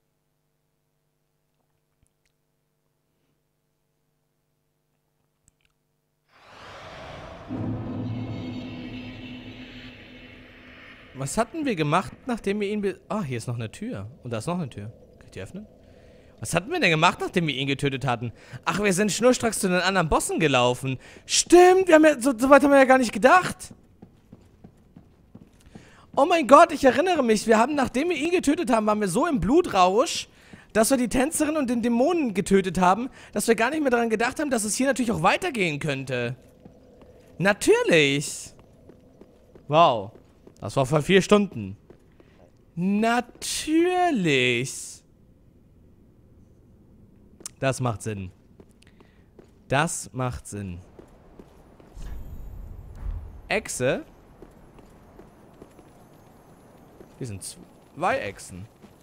Was hatten wir gemacht, nachdem wir ihn... Be ah, hier ist noch eine Tür. Und da ist noch eine Tür. Kann ich die öffnen? Was hatten wir denn gemacht, nachdem wir ihn getötet hatten? Ach, wir sind schnurstracks zu den anderen Bossen gelaufen. Stimmt, wir haben ja, so, so weit haben wir ja gar nicht gedacht. Oh mein Gott, ich erinnere mich. Wir haben, nachdem wir ihn getötet haben, waren wir so im Blutrausch, dass wir die Tänzerin und den Dämonen getötet haben, dass wir gar nicht mehr daran gedacht haben, dass es hier natürlich auch weitergehen könnte. Natürlich. Wow. Das war vor vier Stunden. Natürlich. Das macht Sinn. Das macht Sinn. Echse. Hier sind zwei Echsen.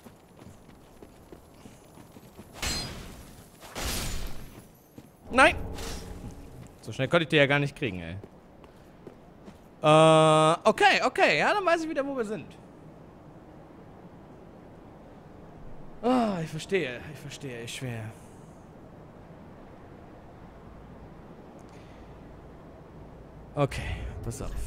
Nein! So schnell konnte ich die ja gar nicht kriegen, ey. Äh, okay, okay. Ja, dann weiß ich wieder, wo wir sind. Ah, oh, ich verstehe. Ich verstehe. Ich schwer. Okay, pass auf.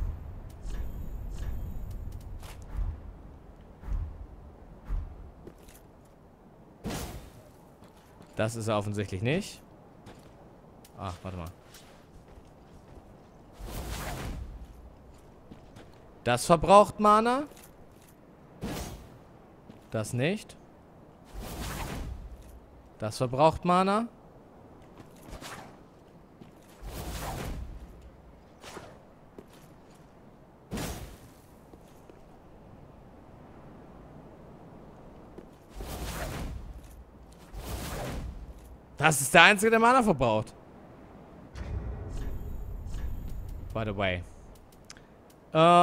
Das ist er offensichtlich nicht. Ach, warte mal. Das verbraucht Mana. Das nicht. Das verbraucht Mana. Das ist der einzige, der Mana verbraucht. By the way.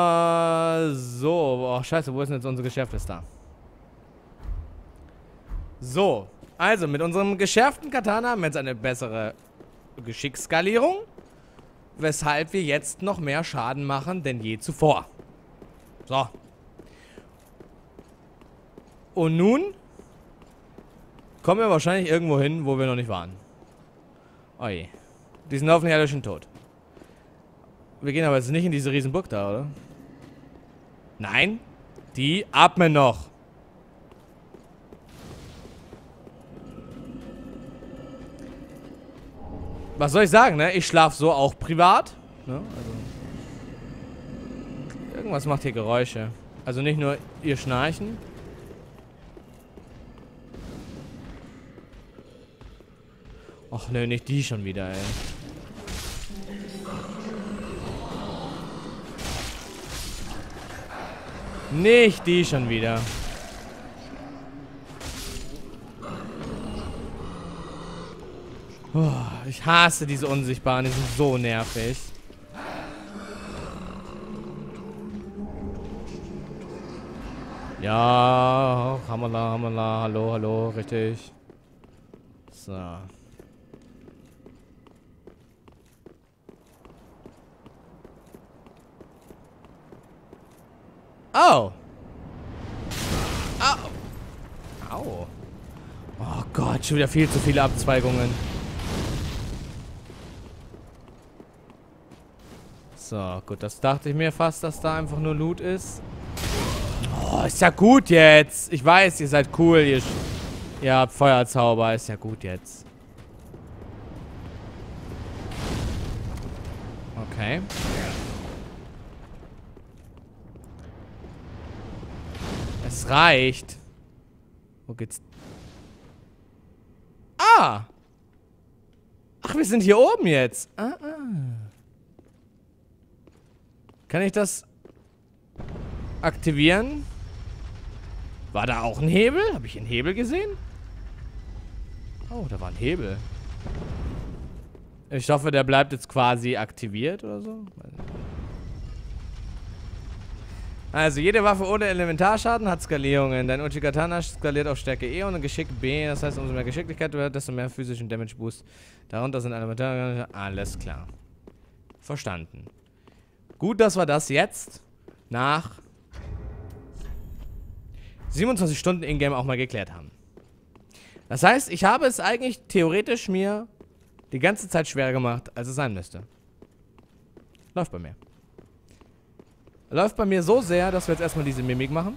Äh, so. Oh, scheiße, wo ist denn jetzt unsere Geschäftsliste? So. Also, mit unserem geschärften Katana haben wir jetzt eine bessere Geschicksskalierung. Weshalb wir jetzt noch mehr Schaden machen denn je zuvor. So. Und nun kommen wir wahrscheinlich irgendwo hin, wo wir noch nicht waren. Oh je. Die sind hoffentlich alle schon tot. Wir gehen aber jetzt nicht in diese Riesenburg da, oder? Nein. Die atmen noch. Was soll ich sagen, ne? Ich schlafe so auch privat. Ne? Also irgendwas macht hier Geräusche. Also nicht nur ihr Schnarchen. Och nö, nicht die schon wieder, ey. Nicht die schon wieder. Oh, ich hasse diese Unsichtbaren, die sind so nervig. Ja, Hamala, Hamala, hallo, hallo, richtig. So. Oh. Au. Au. Oh Gott, schon wieder viel zu viele Abzweigungen. So, gut, das dachte ich mir fast, dass da einfach nur Loot ist. Oh, ist ja gut jetzt. Ich weiß, ihr seid cool, ihr, ihr habt Feuerzauber, ist ja gut jetzt. Okay. Es reicht. Wo geht's? Ah! Ach, wir sind hier oben jetzt. Ah, ah. Kann ich das aktivieren? War da auch ein Hebel? Habe ich einen Hebel gesehen? Oh, da war ein Hebel. Ich hoffe, der bleibt jetzt quasi aktiviert oder so. Also, jede Waffe ohne Elementarschaden hat Skalierungen. Dein Uchi-Katana skaliert auf Stärke E und Geschick B. Das heißt, umso mehr Geschicklichkeit du hast, desto mehr physischen Damage-Boost. Darunter sind Elementar... Alles klar. Verstanden. Gut, dass wir das jetzt nach siebenundzwanzig Stunden Ingame auch mal geklärt haben. Das heißt, ich habe es eigentlich theoretisch mir die ganze Zeit schwerer gemacht, als es sein müsste. Läuft bei mir. Läuft bei mir so sehr, dass wir jetzt erstmal diese Mimik machen.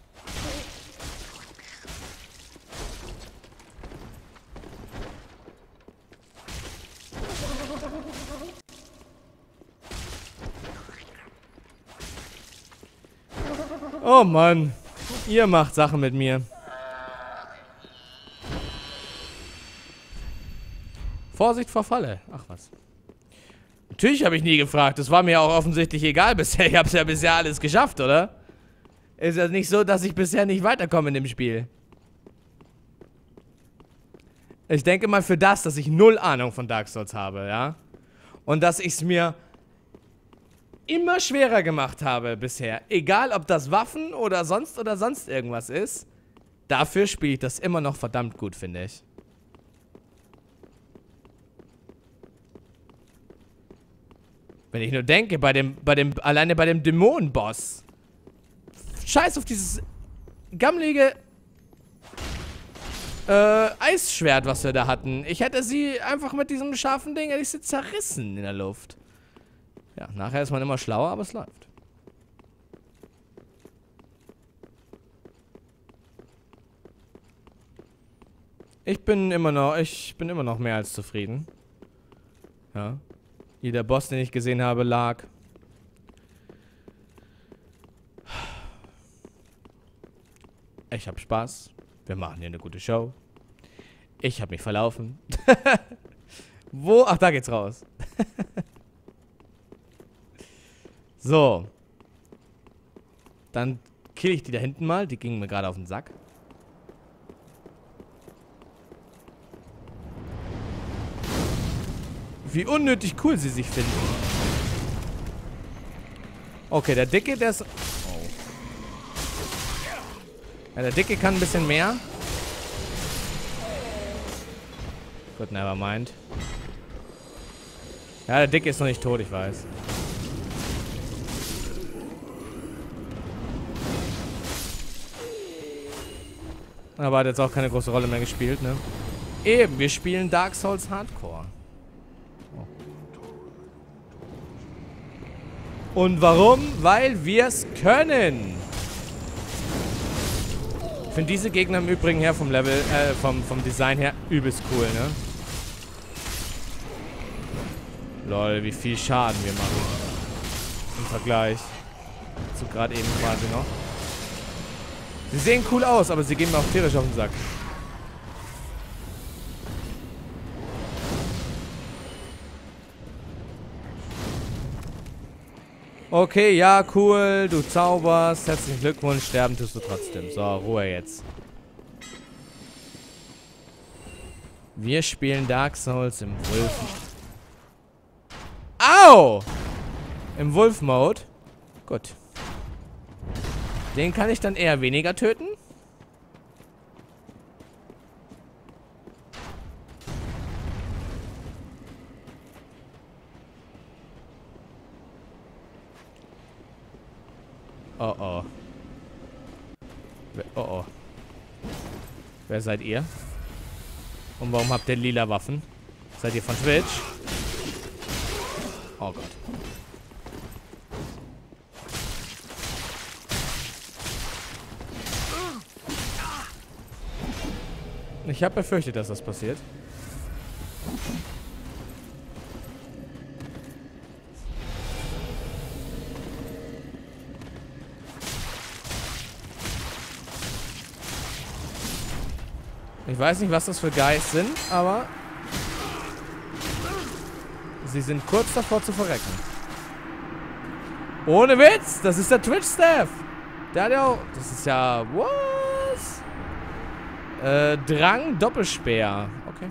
Oh Mann, ihr macht Sachen mit mir. Vorsicht vor Falle. Ach was. Natürlich habe ich nie gefragt. Das war mir auch offensichtlich egal bisher. Ich habe es ja bisher alles geschafft, oder? Ist ja nicht so, dass ich bisher nicht weiterkomme in dem Spiel. Ich denke mal für das, dass ich null Ahnung von Dark Souls habe, ja? Und dass ich es mir immer schwerer gemacht habe bisher. Egal, ob das Waffen oder sonst oder sonst irgendwas ist. Dafür spiele ich das immer noch verdammt gut, finde ich. Wenn ich nur denke, bei dem, bei dem, alleine bei dem Dämonenboss. Scheiß auf dieses gammelige äh, Eisschwert, was wir da hatten. Ich hätte sie einfach mit diesem scharfen Ding, hätte ich sie zerrissen in der Luft. Ja, nachher ist man immer schlauer, aber es läuft. Ich bin immer noch, ich bin immer noch mehr als zufrieden. Ja. Jeder Boss, den ich gesehen habe, lag. Ich hab Spaß. Wir machen hier eine gute Show. Ich hab mich verlaufen. Wo? Ach, da geht's raus. So. Dann kill ich die da hinten mal. Die gingen mir gerade auf den Sack. Wie unnötig cool sie sich finden. Okay, der Dicke, der ist... Oh. Ja, der Dicke kann ein bisschen mehr. Gut, never mind. Ja, der Dicke ist noch nicht tot, ich weiß. Aber hat jetzt auch keine große Rolle mehr gespielt, ne? Eben, wir spielen Dark Souls Hardcore. Oh. Und warum? Weil wir es können. Ich finde diese Gegner im Übrigen her vom Level, äh, vom, vom Design her übelst cool, ne? Lol, wie viel Schaden wir machen. Im Vergleich zu gerade eben quasi noch. Sie sehen cool aus, aber sie gehen mir auch tierisch auf den Sack. Okay, ja, cool. Du zauberst. Herzlichen Glückwunsch. Sterben tust du trotzdem. So, Ruhe jetzt. Wir spielen Dark Souls im Wolf. Au! Im Wolf-Mode. Gut. Den kann ich dann eher weniger töten. Oh oh. Oh oh. Wer seid ihr? Und warum habt ihr lila Waffen? Seid ihr von Twitch? Oh Gott. Ich habe befürchtet, dass das passiert. Ich weiß nicht, was das für Guys sind, aber sie sind kurz davor zu verrecken. Ohne Witz! Das ist der Twitch-Staff! Der hat ja auch... Das ist ja... Was? Äh, Drang Doppelspeer. Okay.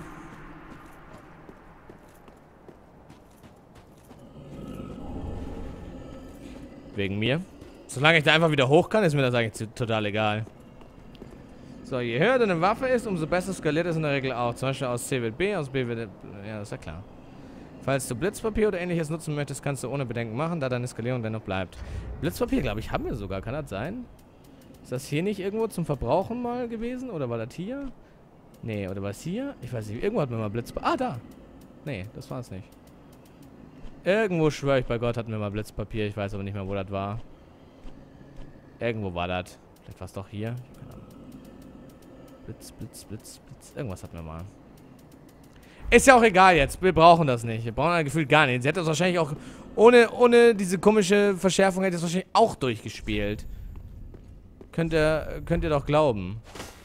Wegen mir. Solange ich da einfach wieder hoch kann, ist mir das eigentlich total egal. So, je höher deine Waffe ist, umso besser skaliert es in der Regel auch. Zum Beispiel aus C wird B, aus B wird... Ja, das ist ja klar. Falls du Blitzpapier oder ähnliches nutzen möchtest, kannst du ohne Bedenken machen, da deine Skalierung dennoch bleibt. Blitzpapier, glaube ich, haben wir sogar. Kann das sein? Ist das hier nicht irgendwo zum Verbrauchen mal gewesen? Oder war das hier? Nee, oder war es hier? Ich weiß nicht. Irgendwo hatten wir mal Blitzpapier. Ah, da. Nee, das war es nicht. Irgendwo, schwöre ich bei Gott, hatten wir mal Blitzpapier. Ich weiß aber nicht mehr, wo das war. Irgendwo war das. Vielleicht war es doch hier. Keine Ahnung. Blitz, Blitz, Blitz, Blitz. Irgendwas hatten wir mal. Ist ja auch egal jetzt. Wir brauchen das nicht. Wir brauchen ein Gefühl gar nicht. Sie hätte das wahrscheinlich auch... Ohne, ohne diese komische Verschärfung hätte es wahrscheinlich auch durchgespielt. Könnt ihr, könnt ihr doch glauben.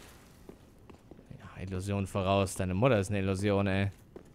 Ja, Illusion voraus. Deine Mutter ist eine Illusion, ey.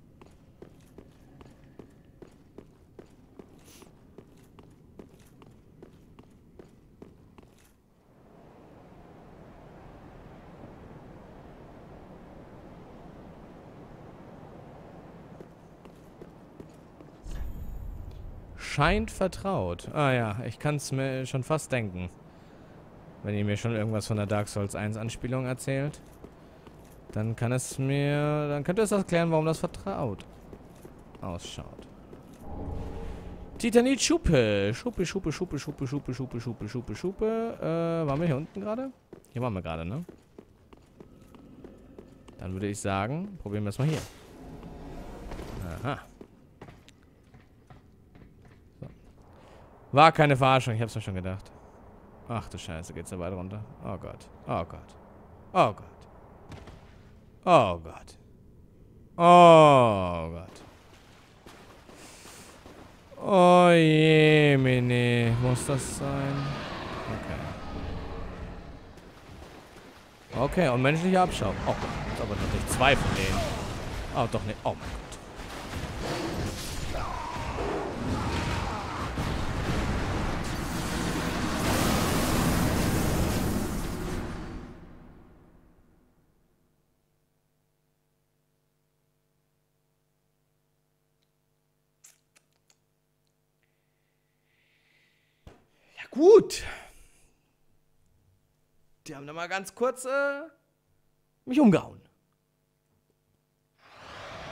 Scheint vertraut. Ah ja, ich kann es mir schon fast denken. Wenn ihr mir schon irgendwas von der Dark Souls eins Anspielung erzählt. Dann kann es mir... Dann könnt ihr es erklären, warum das vertraut ausschaut. Titanit Schuppe. Schuppe, Schuppe, Schuppe, Schuppe, Schuppe, Schuppe, Schuppe, Schuppe, Schuppe. Äh, waren wir hier unten gerade? Hier waren wir gerade, ne? Dann würde ich sagen, probieren wir es mal hier. Aha. War keine Verarschung, ich hab's mir schon gedacht. Ach du Scheiße, geht's da weiter runter? Oh Gott. Oh Gott. Oh Gott. Oh Gott. Oh Gott. Oh je, Mini. Muss das sein? Okay. Okay, und menschlicher Abschau. Oh Gott. Aber doch nicht zwei von denen. Oh, doch nicht. Oh mein Gott. Gut. Die haben da mal ganz kurz äh, mich umgehauen.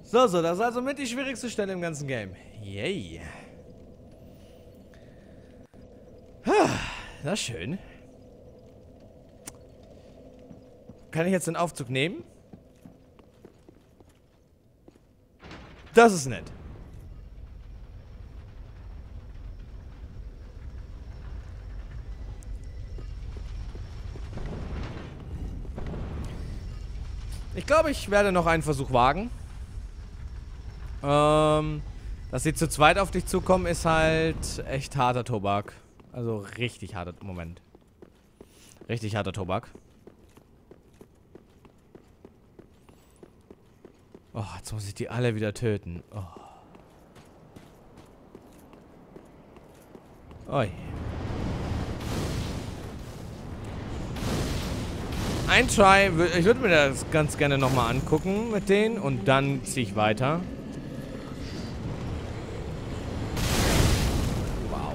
So, so, das ist also mit die schwierigste Stelle im ganzen Game. Yay. Das ist schön. Kann ich jetzt den Aufzug nehmen? Das ist nett. Ich glaube, ich werde noch einen Versuch wagen. Ähm, dass sie zu zweit auf dich zukommen, ist halt echt harter Tobak. Also richtig harter Moment. Richtig harter Tobak. Oh, jetzt muss ich die alle wieder töten. Oh. Oi. Ein Try, ich würde mir das ganz gerne nochmal angucken mit denen und dann ziehe ich weiter. Wow.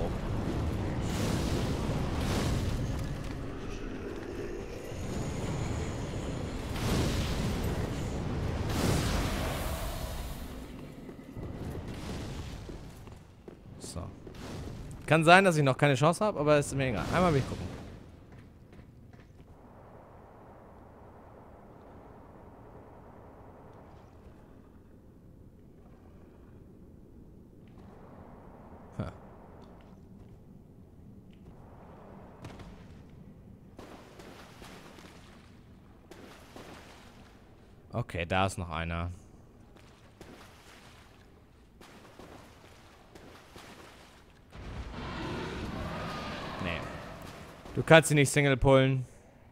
So. Kann sein, dass ich noch keine Chance habe, aber ist mir egal. Einmal will ich gucken. Okay, da ist noch einer. Nee. Du kannst sie nicht Single pullen.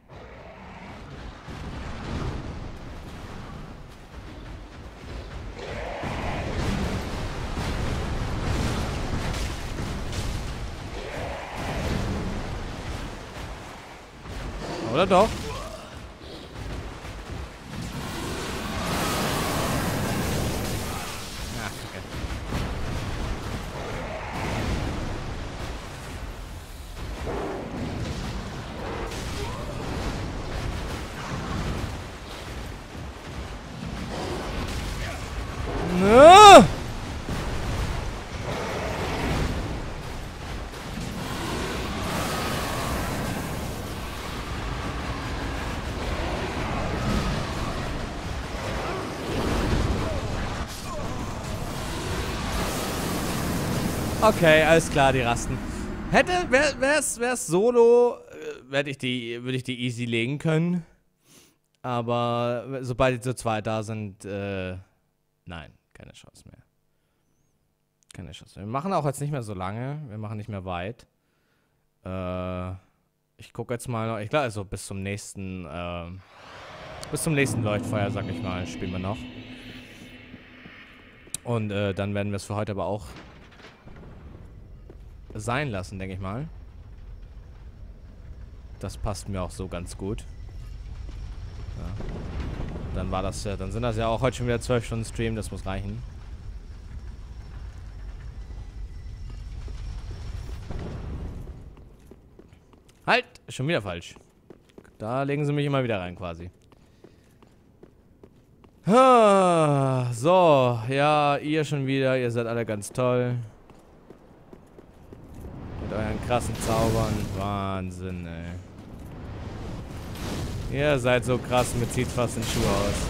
Oder doch? Okay, alles klar, die rasten. Hätte, wär, wär's, wär's solo, äh, ich die, würde ich die easy legen können. Aber sobald die zu zweit da sind, äh, nein, keine Chance mehr. Keine Chance mehr. Wir machen auch jetzt nicht mehr so lange. Wir machen nicht mehr weit. Äh, ich gucke jetzt mal noch, ich glaube, also bis zum nächsten, äh, bis zum nächsten Leuchtfeuer, sag ich mal, spielen wir noch. Und äh, dann werden wir es für heute aber auch sein lassen, denke ich mal. Das passt mir auch so ganz gut. Ja. Dann war das ja, dann sind das ja auch heute schon wieder zwölf Stunden Stream, das muss reichen. Halt! Schon wieder falsch. Da legen sie mich immer wieder rein, quasi. So, ja, ihr schon wieder, ihr seid alle ganz toll. Mit euren krassen Zaubern. Wahnsinn, ey. Ihr seid so krass, mir zieht fast den Schuh aus.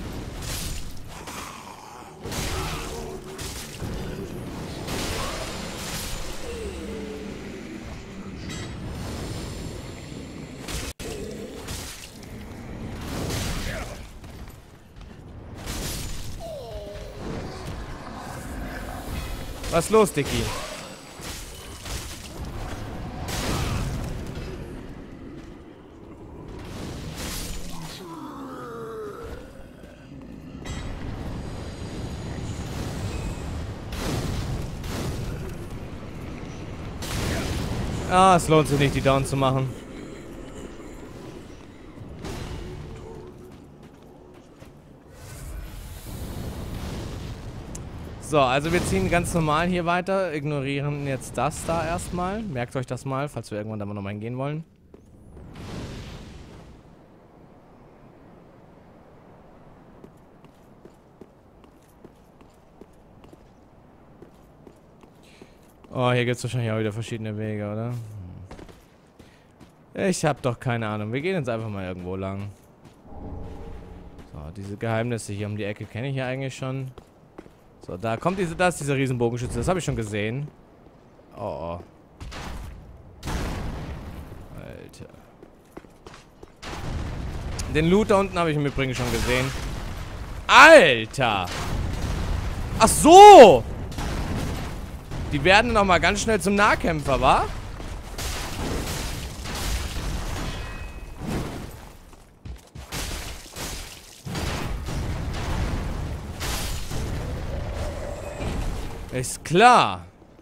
Was ist los, Dicky? Ah, es lohnt sich nicht, die down zu machen. So, also wir ziehen ganz normal hier weiter, ignorieren jetzt das da erstmal. Merkt euch das mal, falls wir irgendwann da mal nochmal hingehen wollen. Oh, hier gibt es wahrscheinlich auch wieder verschiedene Wege, oder? Ich habe doch keine Ahnung. Wir gehen jetzt einfach mal irgendwo lang. So, diese Geheimnisse hier um die Ecke kenne ich ja eigentlich schon. So, da kommt diese, da ist dieser Riesenbogenschütze. Das habe ich schon gesehen. Oh, oh. Alter. Den Loot da unten habe ich im Übrigen schon gesehen. Alter! Ach so! Die werden noch mal ganz schnell zum Nahkämpfer, wa? Ist klar.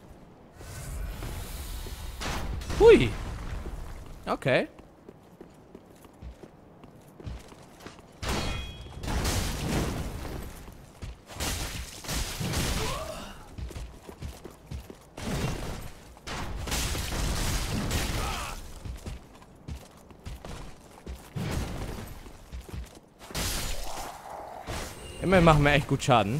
Hui. Okay. Immerhin machen wir echt gut Schaden.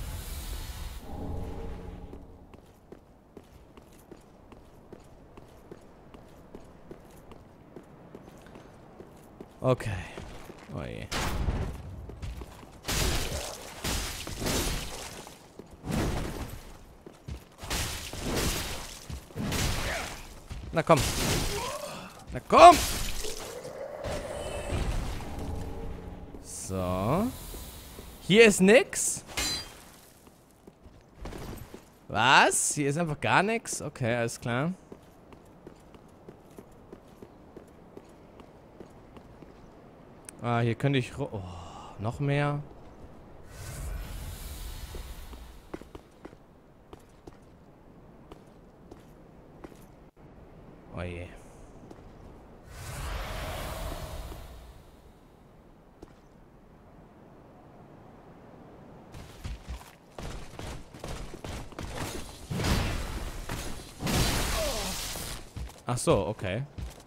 Okay. Oh je. Na komm. Na komm! So. Hier ist nix. Was? Hier ist einfach gar nichts? Okay, alles klar. Ah, hier könnte ich... Oh, noch mehr. Oh je. Ach so, okay.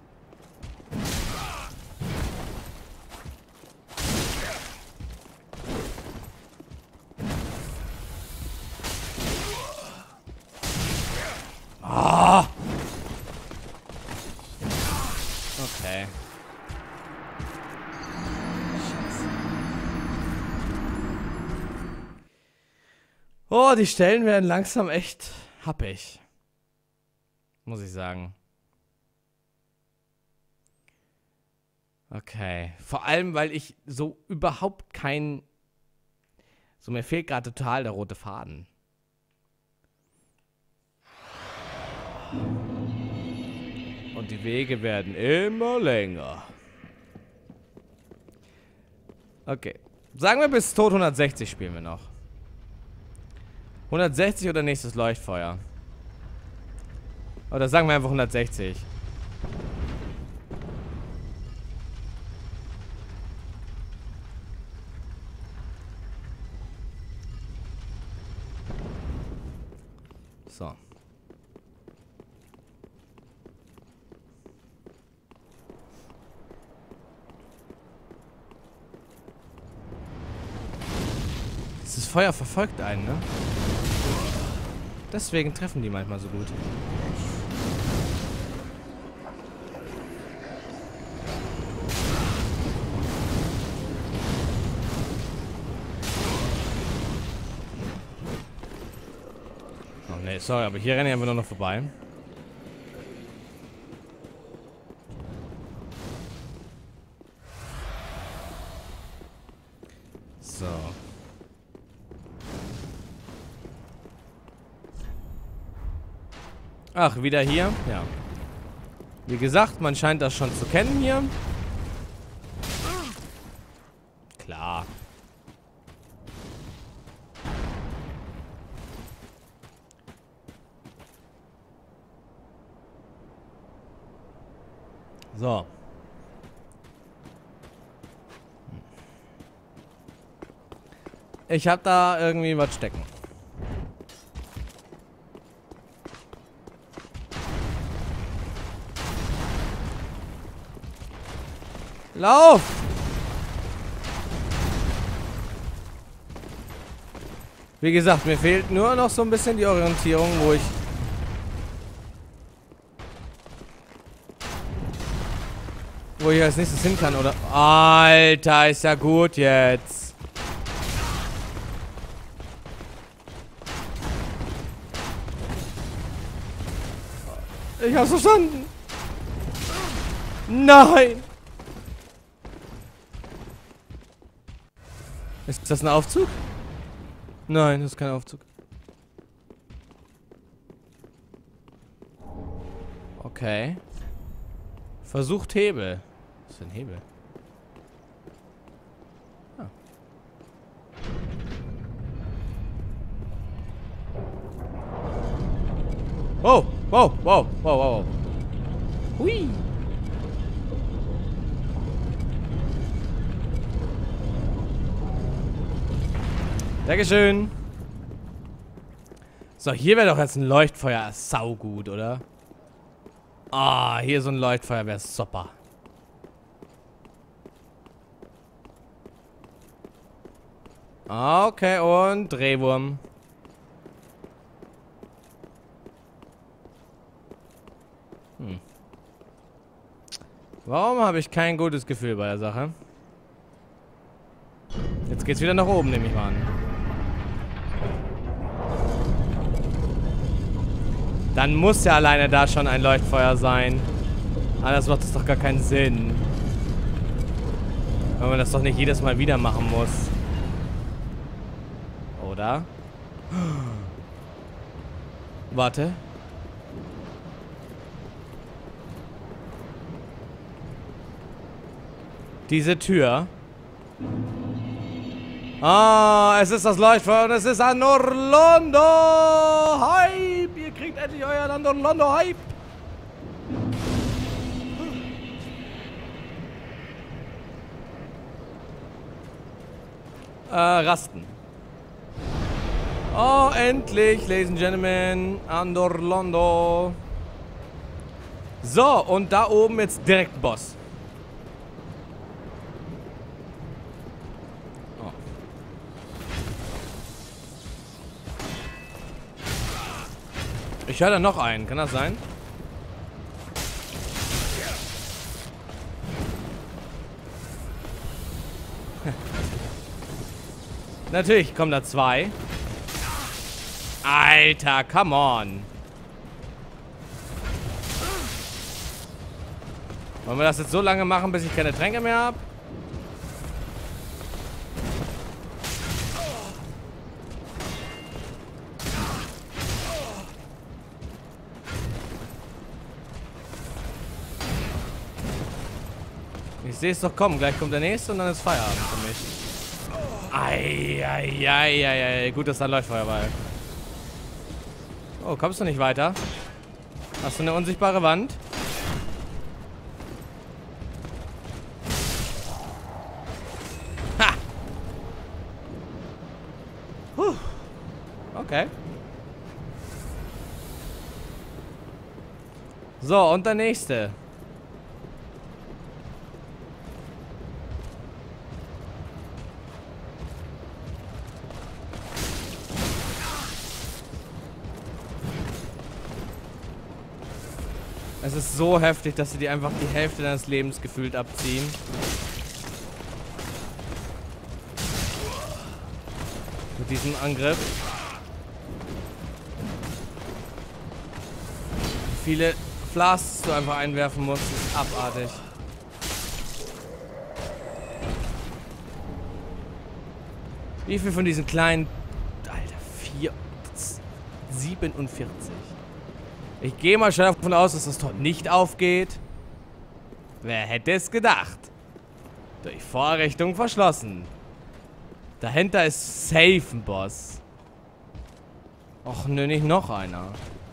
Ah! Okay. Scheiße. Oh, die Stellen werden langsam echt happig. Muss ich sagen. Okay. Vor allem, weil ich so überhaupt kein... So, mir fehlt gerade total der rote Faden. Und die Wege werden immer länger. Okay. Sagen wir bis Tod hundertsechzig spielen wir noch. hundertsechzig oder nächstes Leuchtfeuer? Oder sagen wir einfach hundertsechzig. So. Dieses Feuer verfolgt einen, ne? Deswegen treffen die manchmal so gut. Oh ne, sorry, aber hier rennen wir nur noch vorbei. So. Ach, wieder hier? Ja. Wie gesagt, man scheint das schon zu kennen hier. Klar. So. Ich hab da irgendwie was stecken. Lauf! Wie gesagt, mir fehlt nur noch so ein bisschen die Orientierung, wo ich wo ich als nächstes hin kann, oder? Alter, ist ja gut jetzt. Ich hab's verstanden. Nein. Ist das ein Aufzug? Nein, das ist kein Aufzug. Okay. Versucht Hebel. Was ist denn Hebel? Ah. Wow, wow, wow, wow, wow. Hui. Dankeschön. So, hier wäre doch jetzt ein Leuchtfeuer saugut, oder? Ah, hier so ein Leuchtfeuer wäre super. Okay, und Drehwurm. Hm. Warum habe ich kein gutes Gefühl bei der Sache? Jetzt geht's wieder nach oben, nehme ich mal an. Dann muss ja alleine da schon ein Leuchtfeuer sein. Anders macht das doch gar keinen Sinn. Wenn man das doch nicht jedes Mal wieder machen muss. Oder? Warte. Diese Tür. Ah, es ist das Leuchtfeuer und es ist ein Orlando Hype. Ihr kriegt endlich euren Orlando Hype. Äh, rasten. Oh, endlich, Ladies and Gentlemen, an Orlando. So, und da oben jetzt direkt Boss. Ich höre da noch einen. Kann das sein? Natürlich kommen da zwei. Alter, come on. Wollen wir das jetzt so lange machen, bis ich keine Tränke mehr habe? Ich sehe es doch kommen. Gleich kommt der nächste und dann ist Feierabend für mich. Eieieiei. Gut, dass da ein Leuchtfeuer war. Oh, kommst du nicht weiter? Hast du eine unsichtbare Wand? Ha! Puh. Okay. So, und der nächste. Es ist so heftig, dass sie dir einfach die Hälfte deines Lebens gefühlt abziehen. Mit diesem Angriff. Wie viele Flasks du einfach einwerfen musst, ist abartig. Wie viel von diesen kleinen... Alter, vier... siebenundvierzig. Ich gehe mal schon davon aus, dass das Tor nicht aufgeht. Wer hätte es gedacht? Durch Vorrichtung verschlossen. Dahinter ist safe ein Boss. Och nö, nicht noch einer.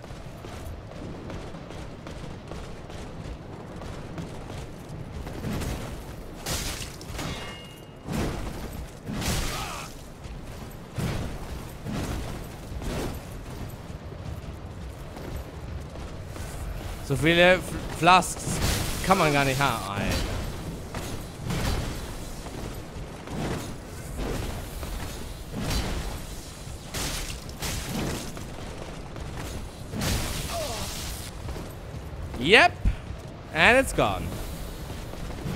So viele F Flasks kann man gar nicht haben, Alter. Yep. And it's gone.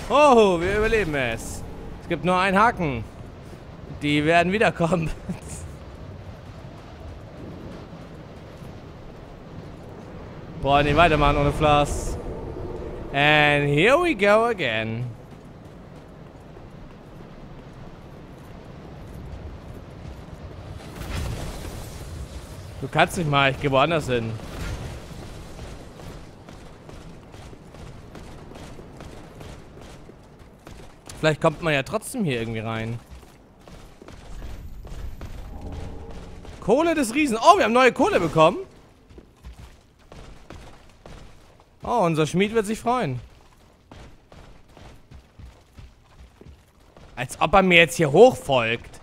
Oh, wir überleben es. Es gibt nur einen Haken. Die werden wiederkommen. Boah, nicht weitermachen ohne Flas. And here we go again. Du kannst nicht mal, ich geh woanders hin. Vielleicht kommt man ja trotzdem hier irgendwie rein. Kohle des Riesen. Oh, wir haben neue Kohle bekommen. Oh, unser Schmied wird sich freuen. Als ob er mir jetzt hier hoch folgt.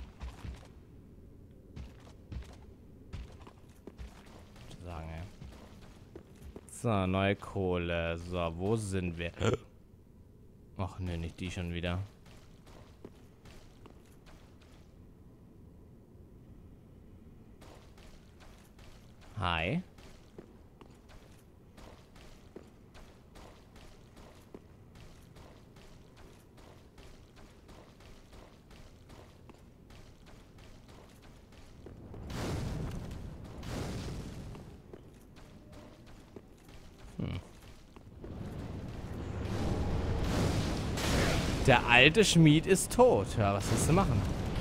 So, neue Kohle. So, wo sind wir? Ach ne, nicht die schon wieder. Hi. Hm. Der alte Schmied ist tot. Ja, was willst du machen?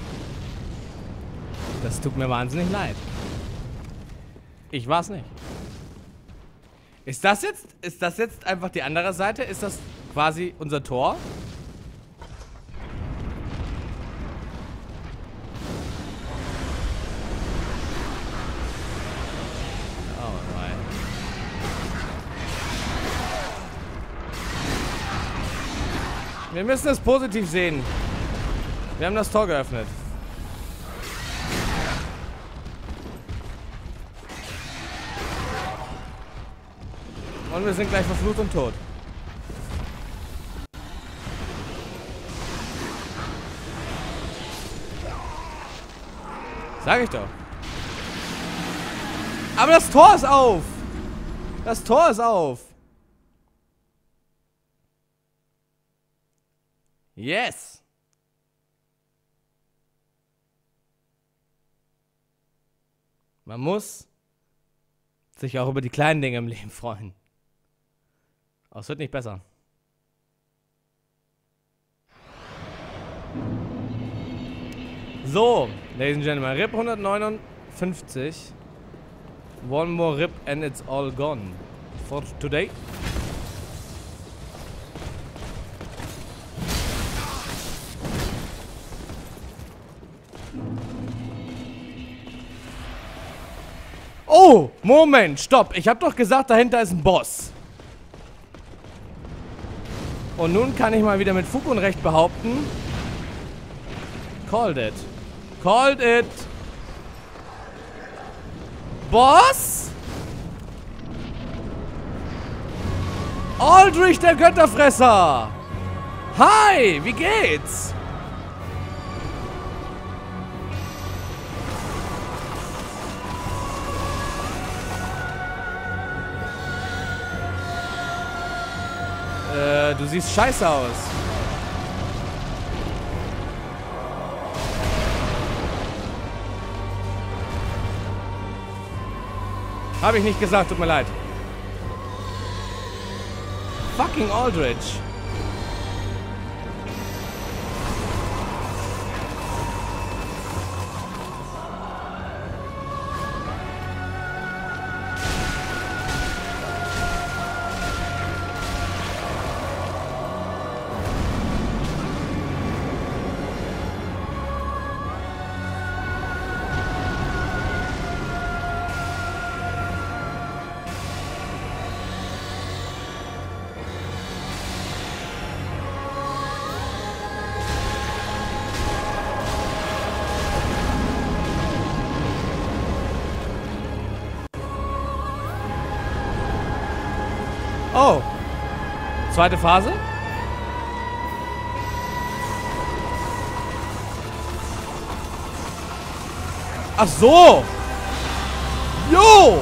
Das tut mir wahnsinnig leid. Ich war's nicht. Ist das jetzt, ist das jetzt einfach die andere Seite? Ist das quasi unser Tor? Oh nein. Wir müssen es positiv sehen. Wir haben das Tor geöffnet. Und wir sind gleich verflucht und tot. Sag ich doch. Aber das Tor ist auf. Das Tor ist auf. Yes. Man muss sich auch über die kleinen Dinge im Leben freuen. Aber es wird nicht besser. So, Ladies and Gentlemen, R I P hundertneunundfünfzig. One more R I P and it's all gone. For today. Oh, Moment, stopp. Ich hab doch gesagt, dahinter ist ein Boss. Und nun kann ich mal wieder mit Fug und Recht behaupten. Called it. Called it. Boss? Aldrich, der Götterfresser. Hi, wie geht's? Äh, du siehst scheiße aus. Habe ich nicht gesagt, tut mir leid. Fucking Aldrich. Oh. Zweite Phase? Ach so. Jo.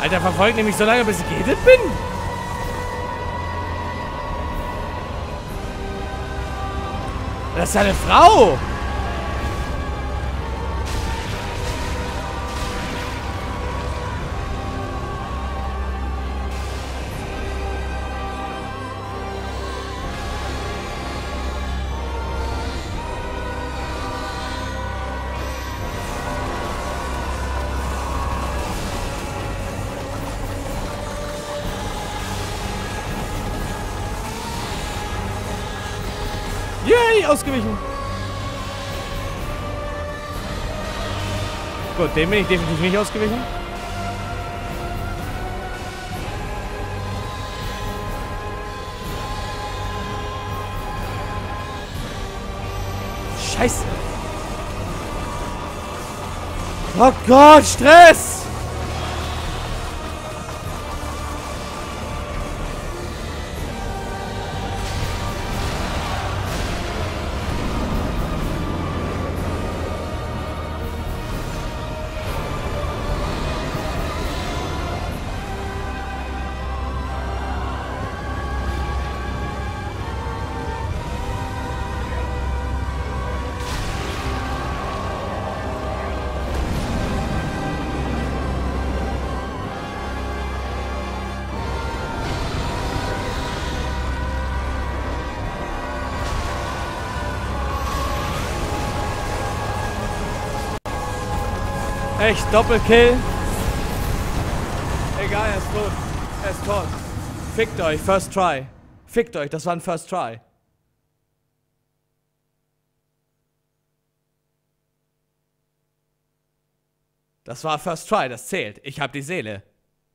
Alter, verfolgt nämlich so lange, bis ich gehittet bin? Das ist ja eine Frau! Yay, ausgewichen. Gut, dem bin ich definitiv nicht ausgewichen. Scheiße. Oh Gott, Stress. Echt, Doppelkill. Egal, er ist tot. Er ist tot. Fickt euch, first try. Fickt euch, das war ein first try. Das war first try, das zählt. Ich hab die Seele.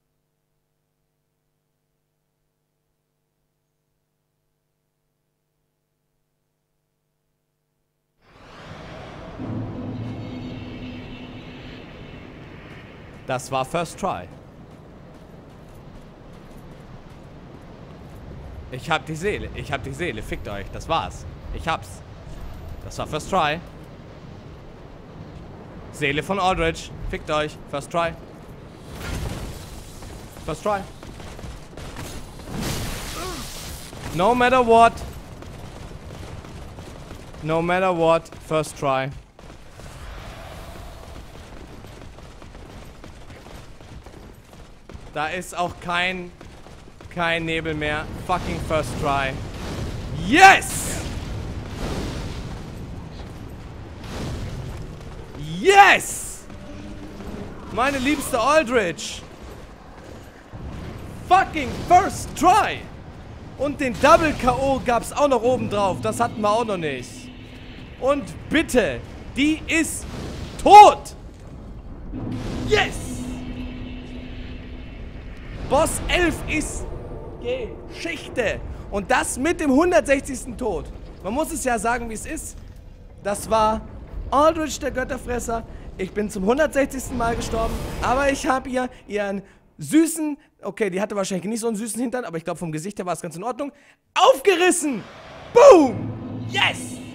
Das war first try. Ich hab die Seele. Ich hab die Seele. Fickt euch. Das war's. Ich hab's. Das war first try. Seele von Aldrich. Fickt euch. First try. First try. No matter what. No matter what. First try. Da ist auch kein, kein Nebel mehr. Fucking first try. Yes! Yes! Meine liebste Aldrich. Fucking first try. Und den Double K O gab's auch noch oben drauf. Das hatten wir auch noch nicht. Und bitte, die ist tot. Yes! Boss elf ist Geschichte. Und das mit dem hundertsechzigsten Tod. Man muss es ja sagen, wie es ist. Das war Aldrich, der Götterfresser. Ich bin zum hundertsechzigsten Mal gestorben. Aber ich habe ihr ihren süßen, okay, die hatte wahrscheinlich nicht so einen süßen Hintern, aber ich glaube vom Gesicht her war es ganz in Ordnung, aufgerissen. Boom! Yes!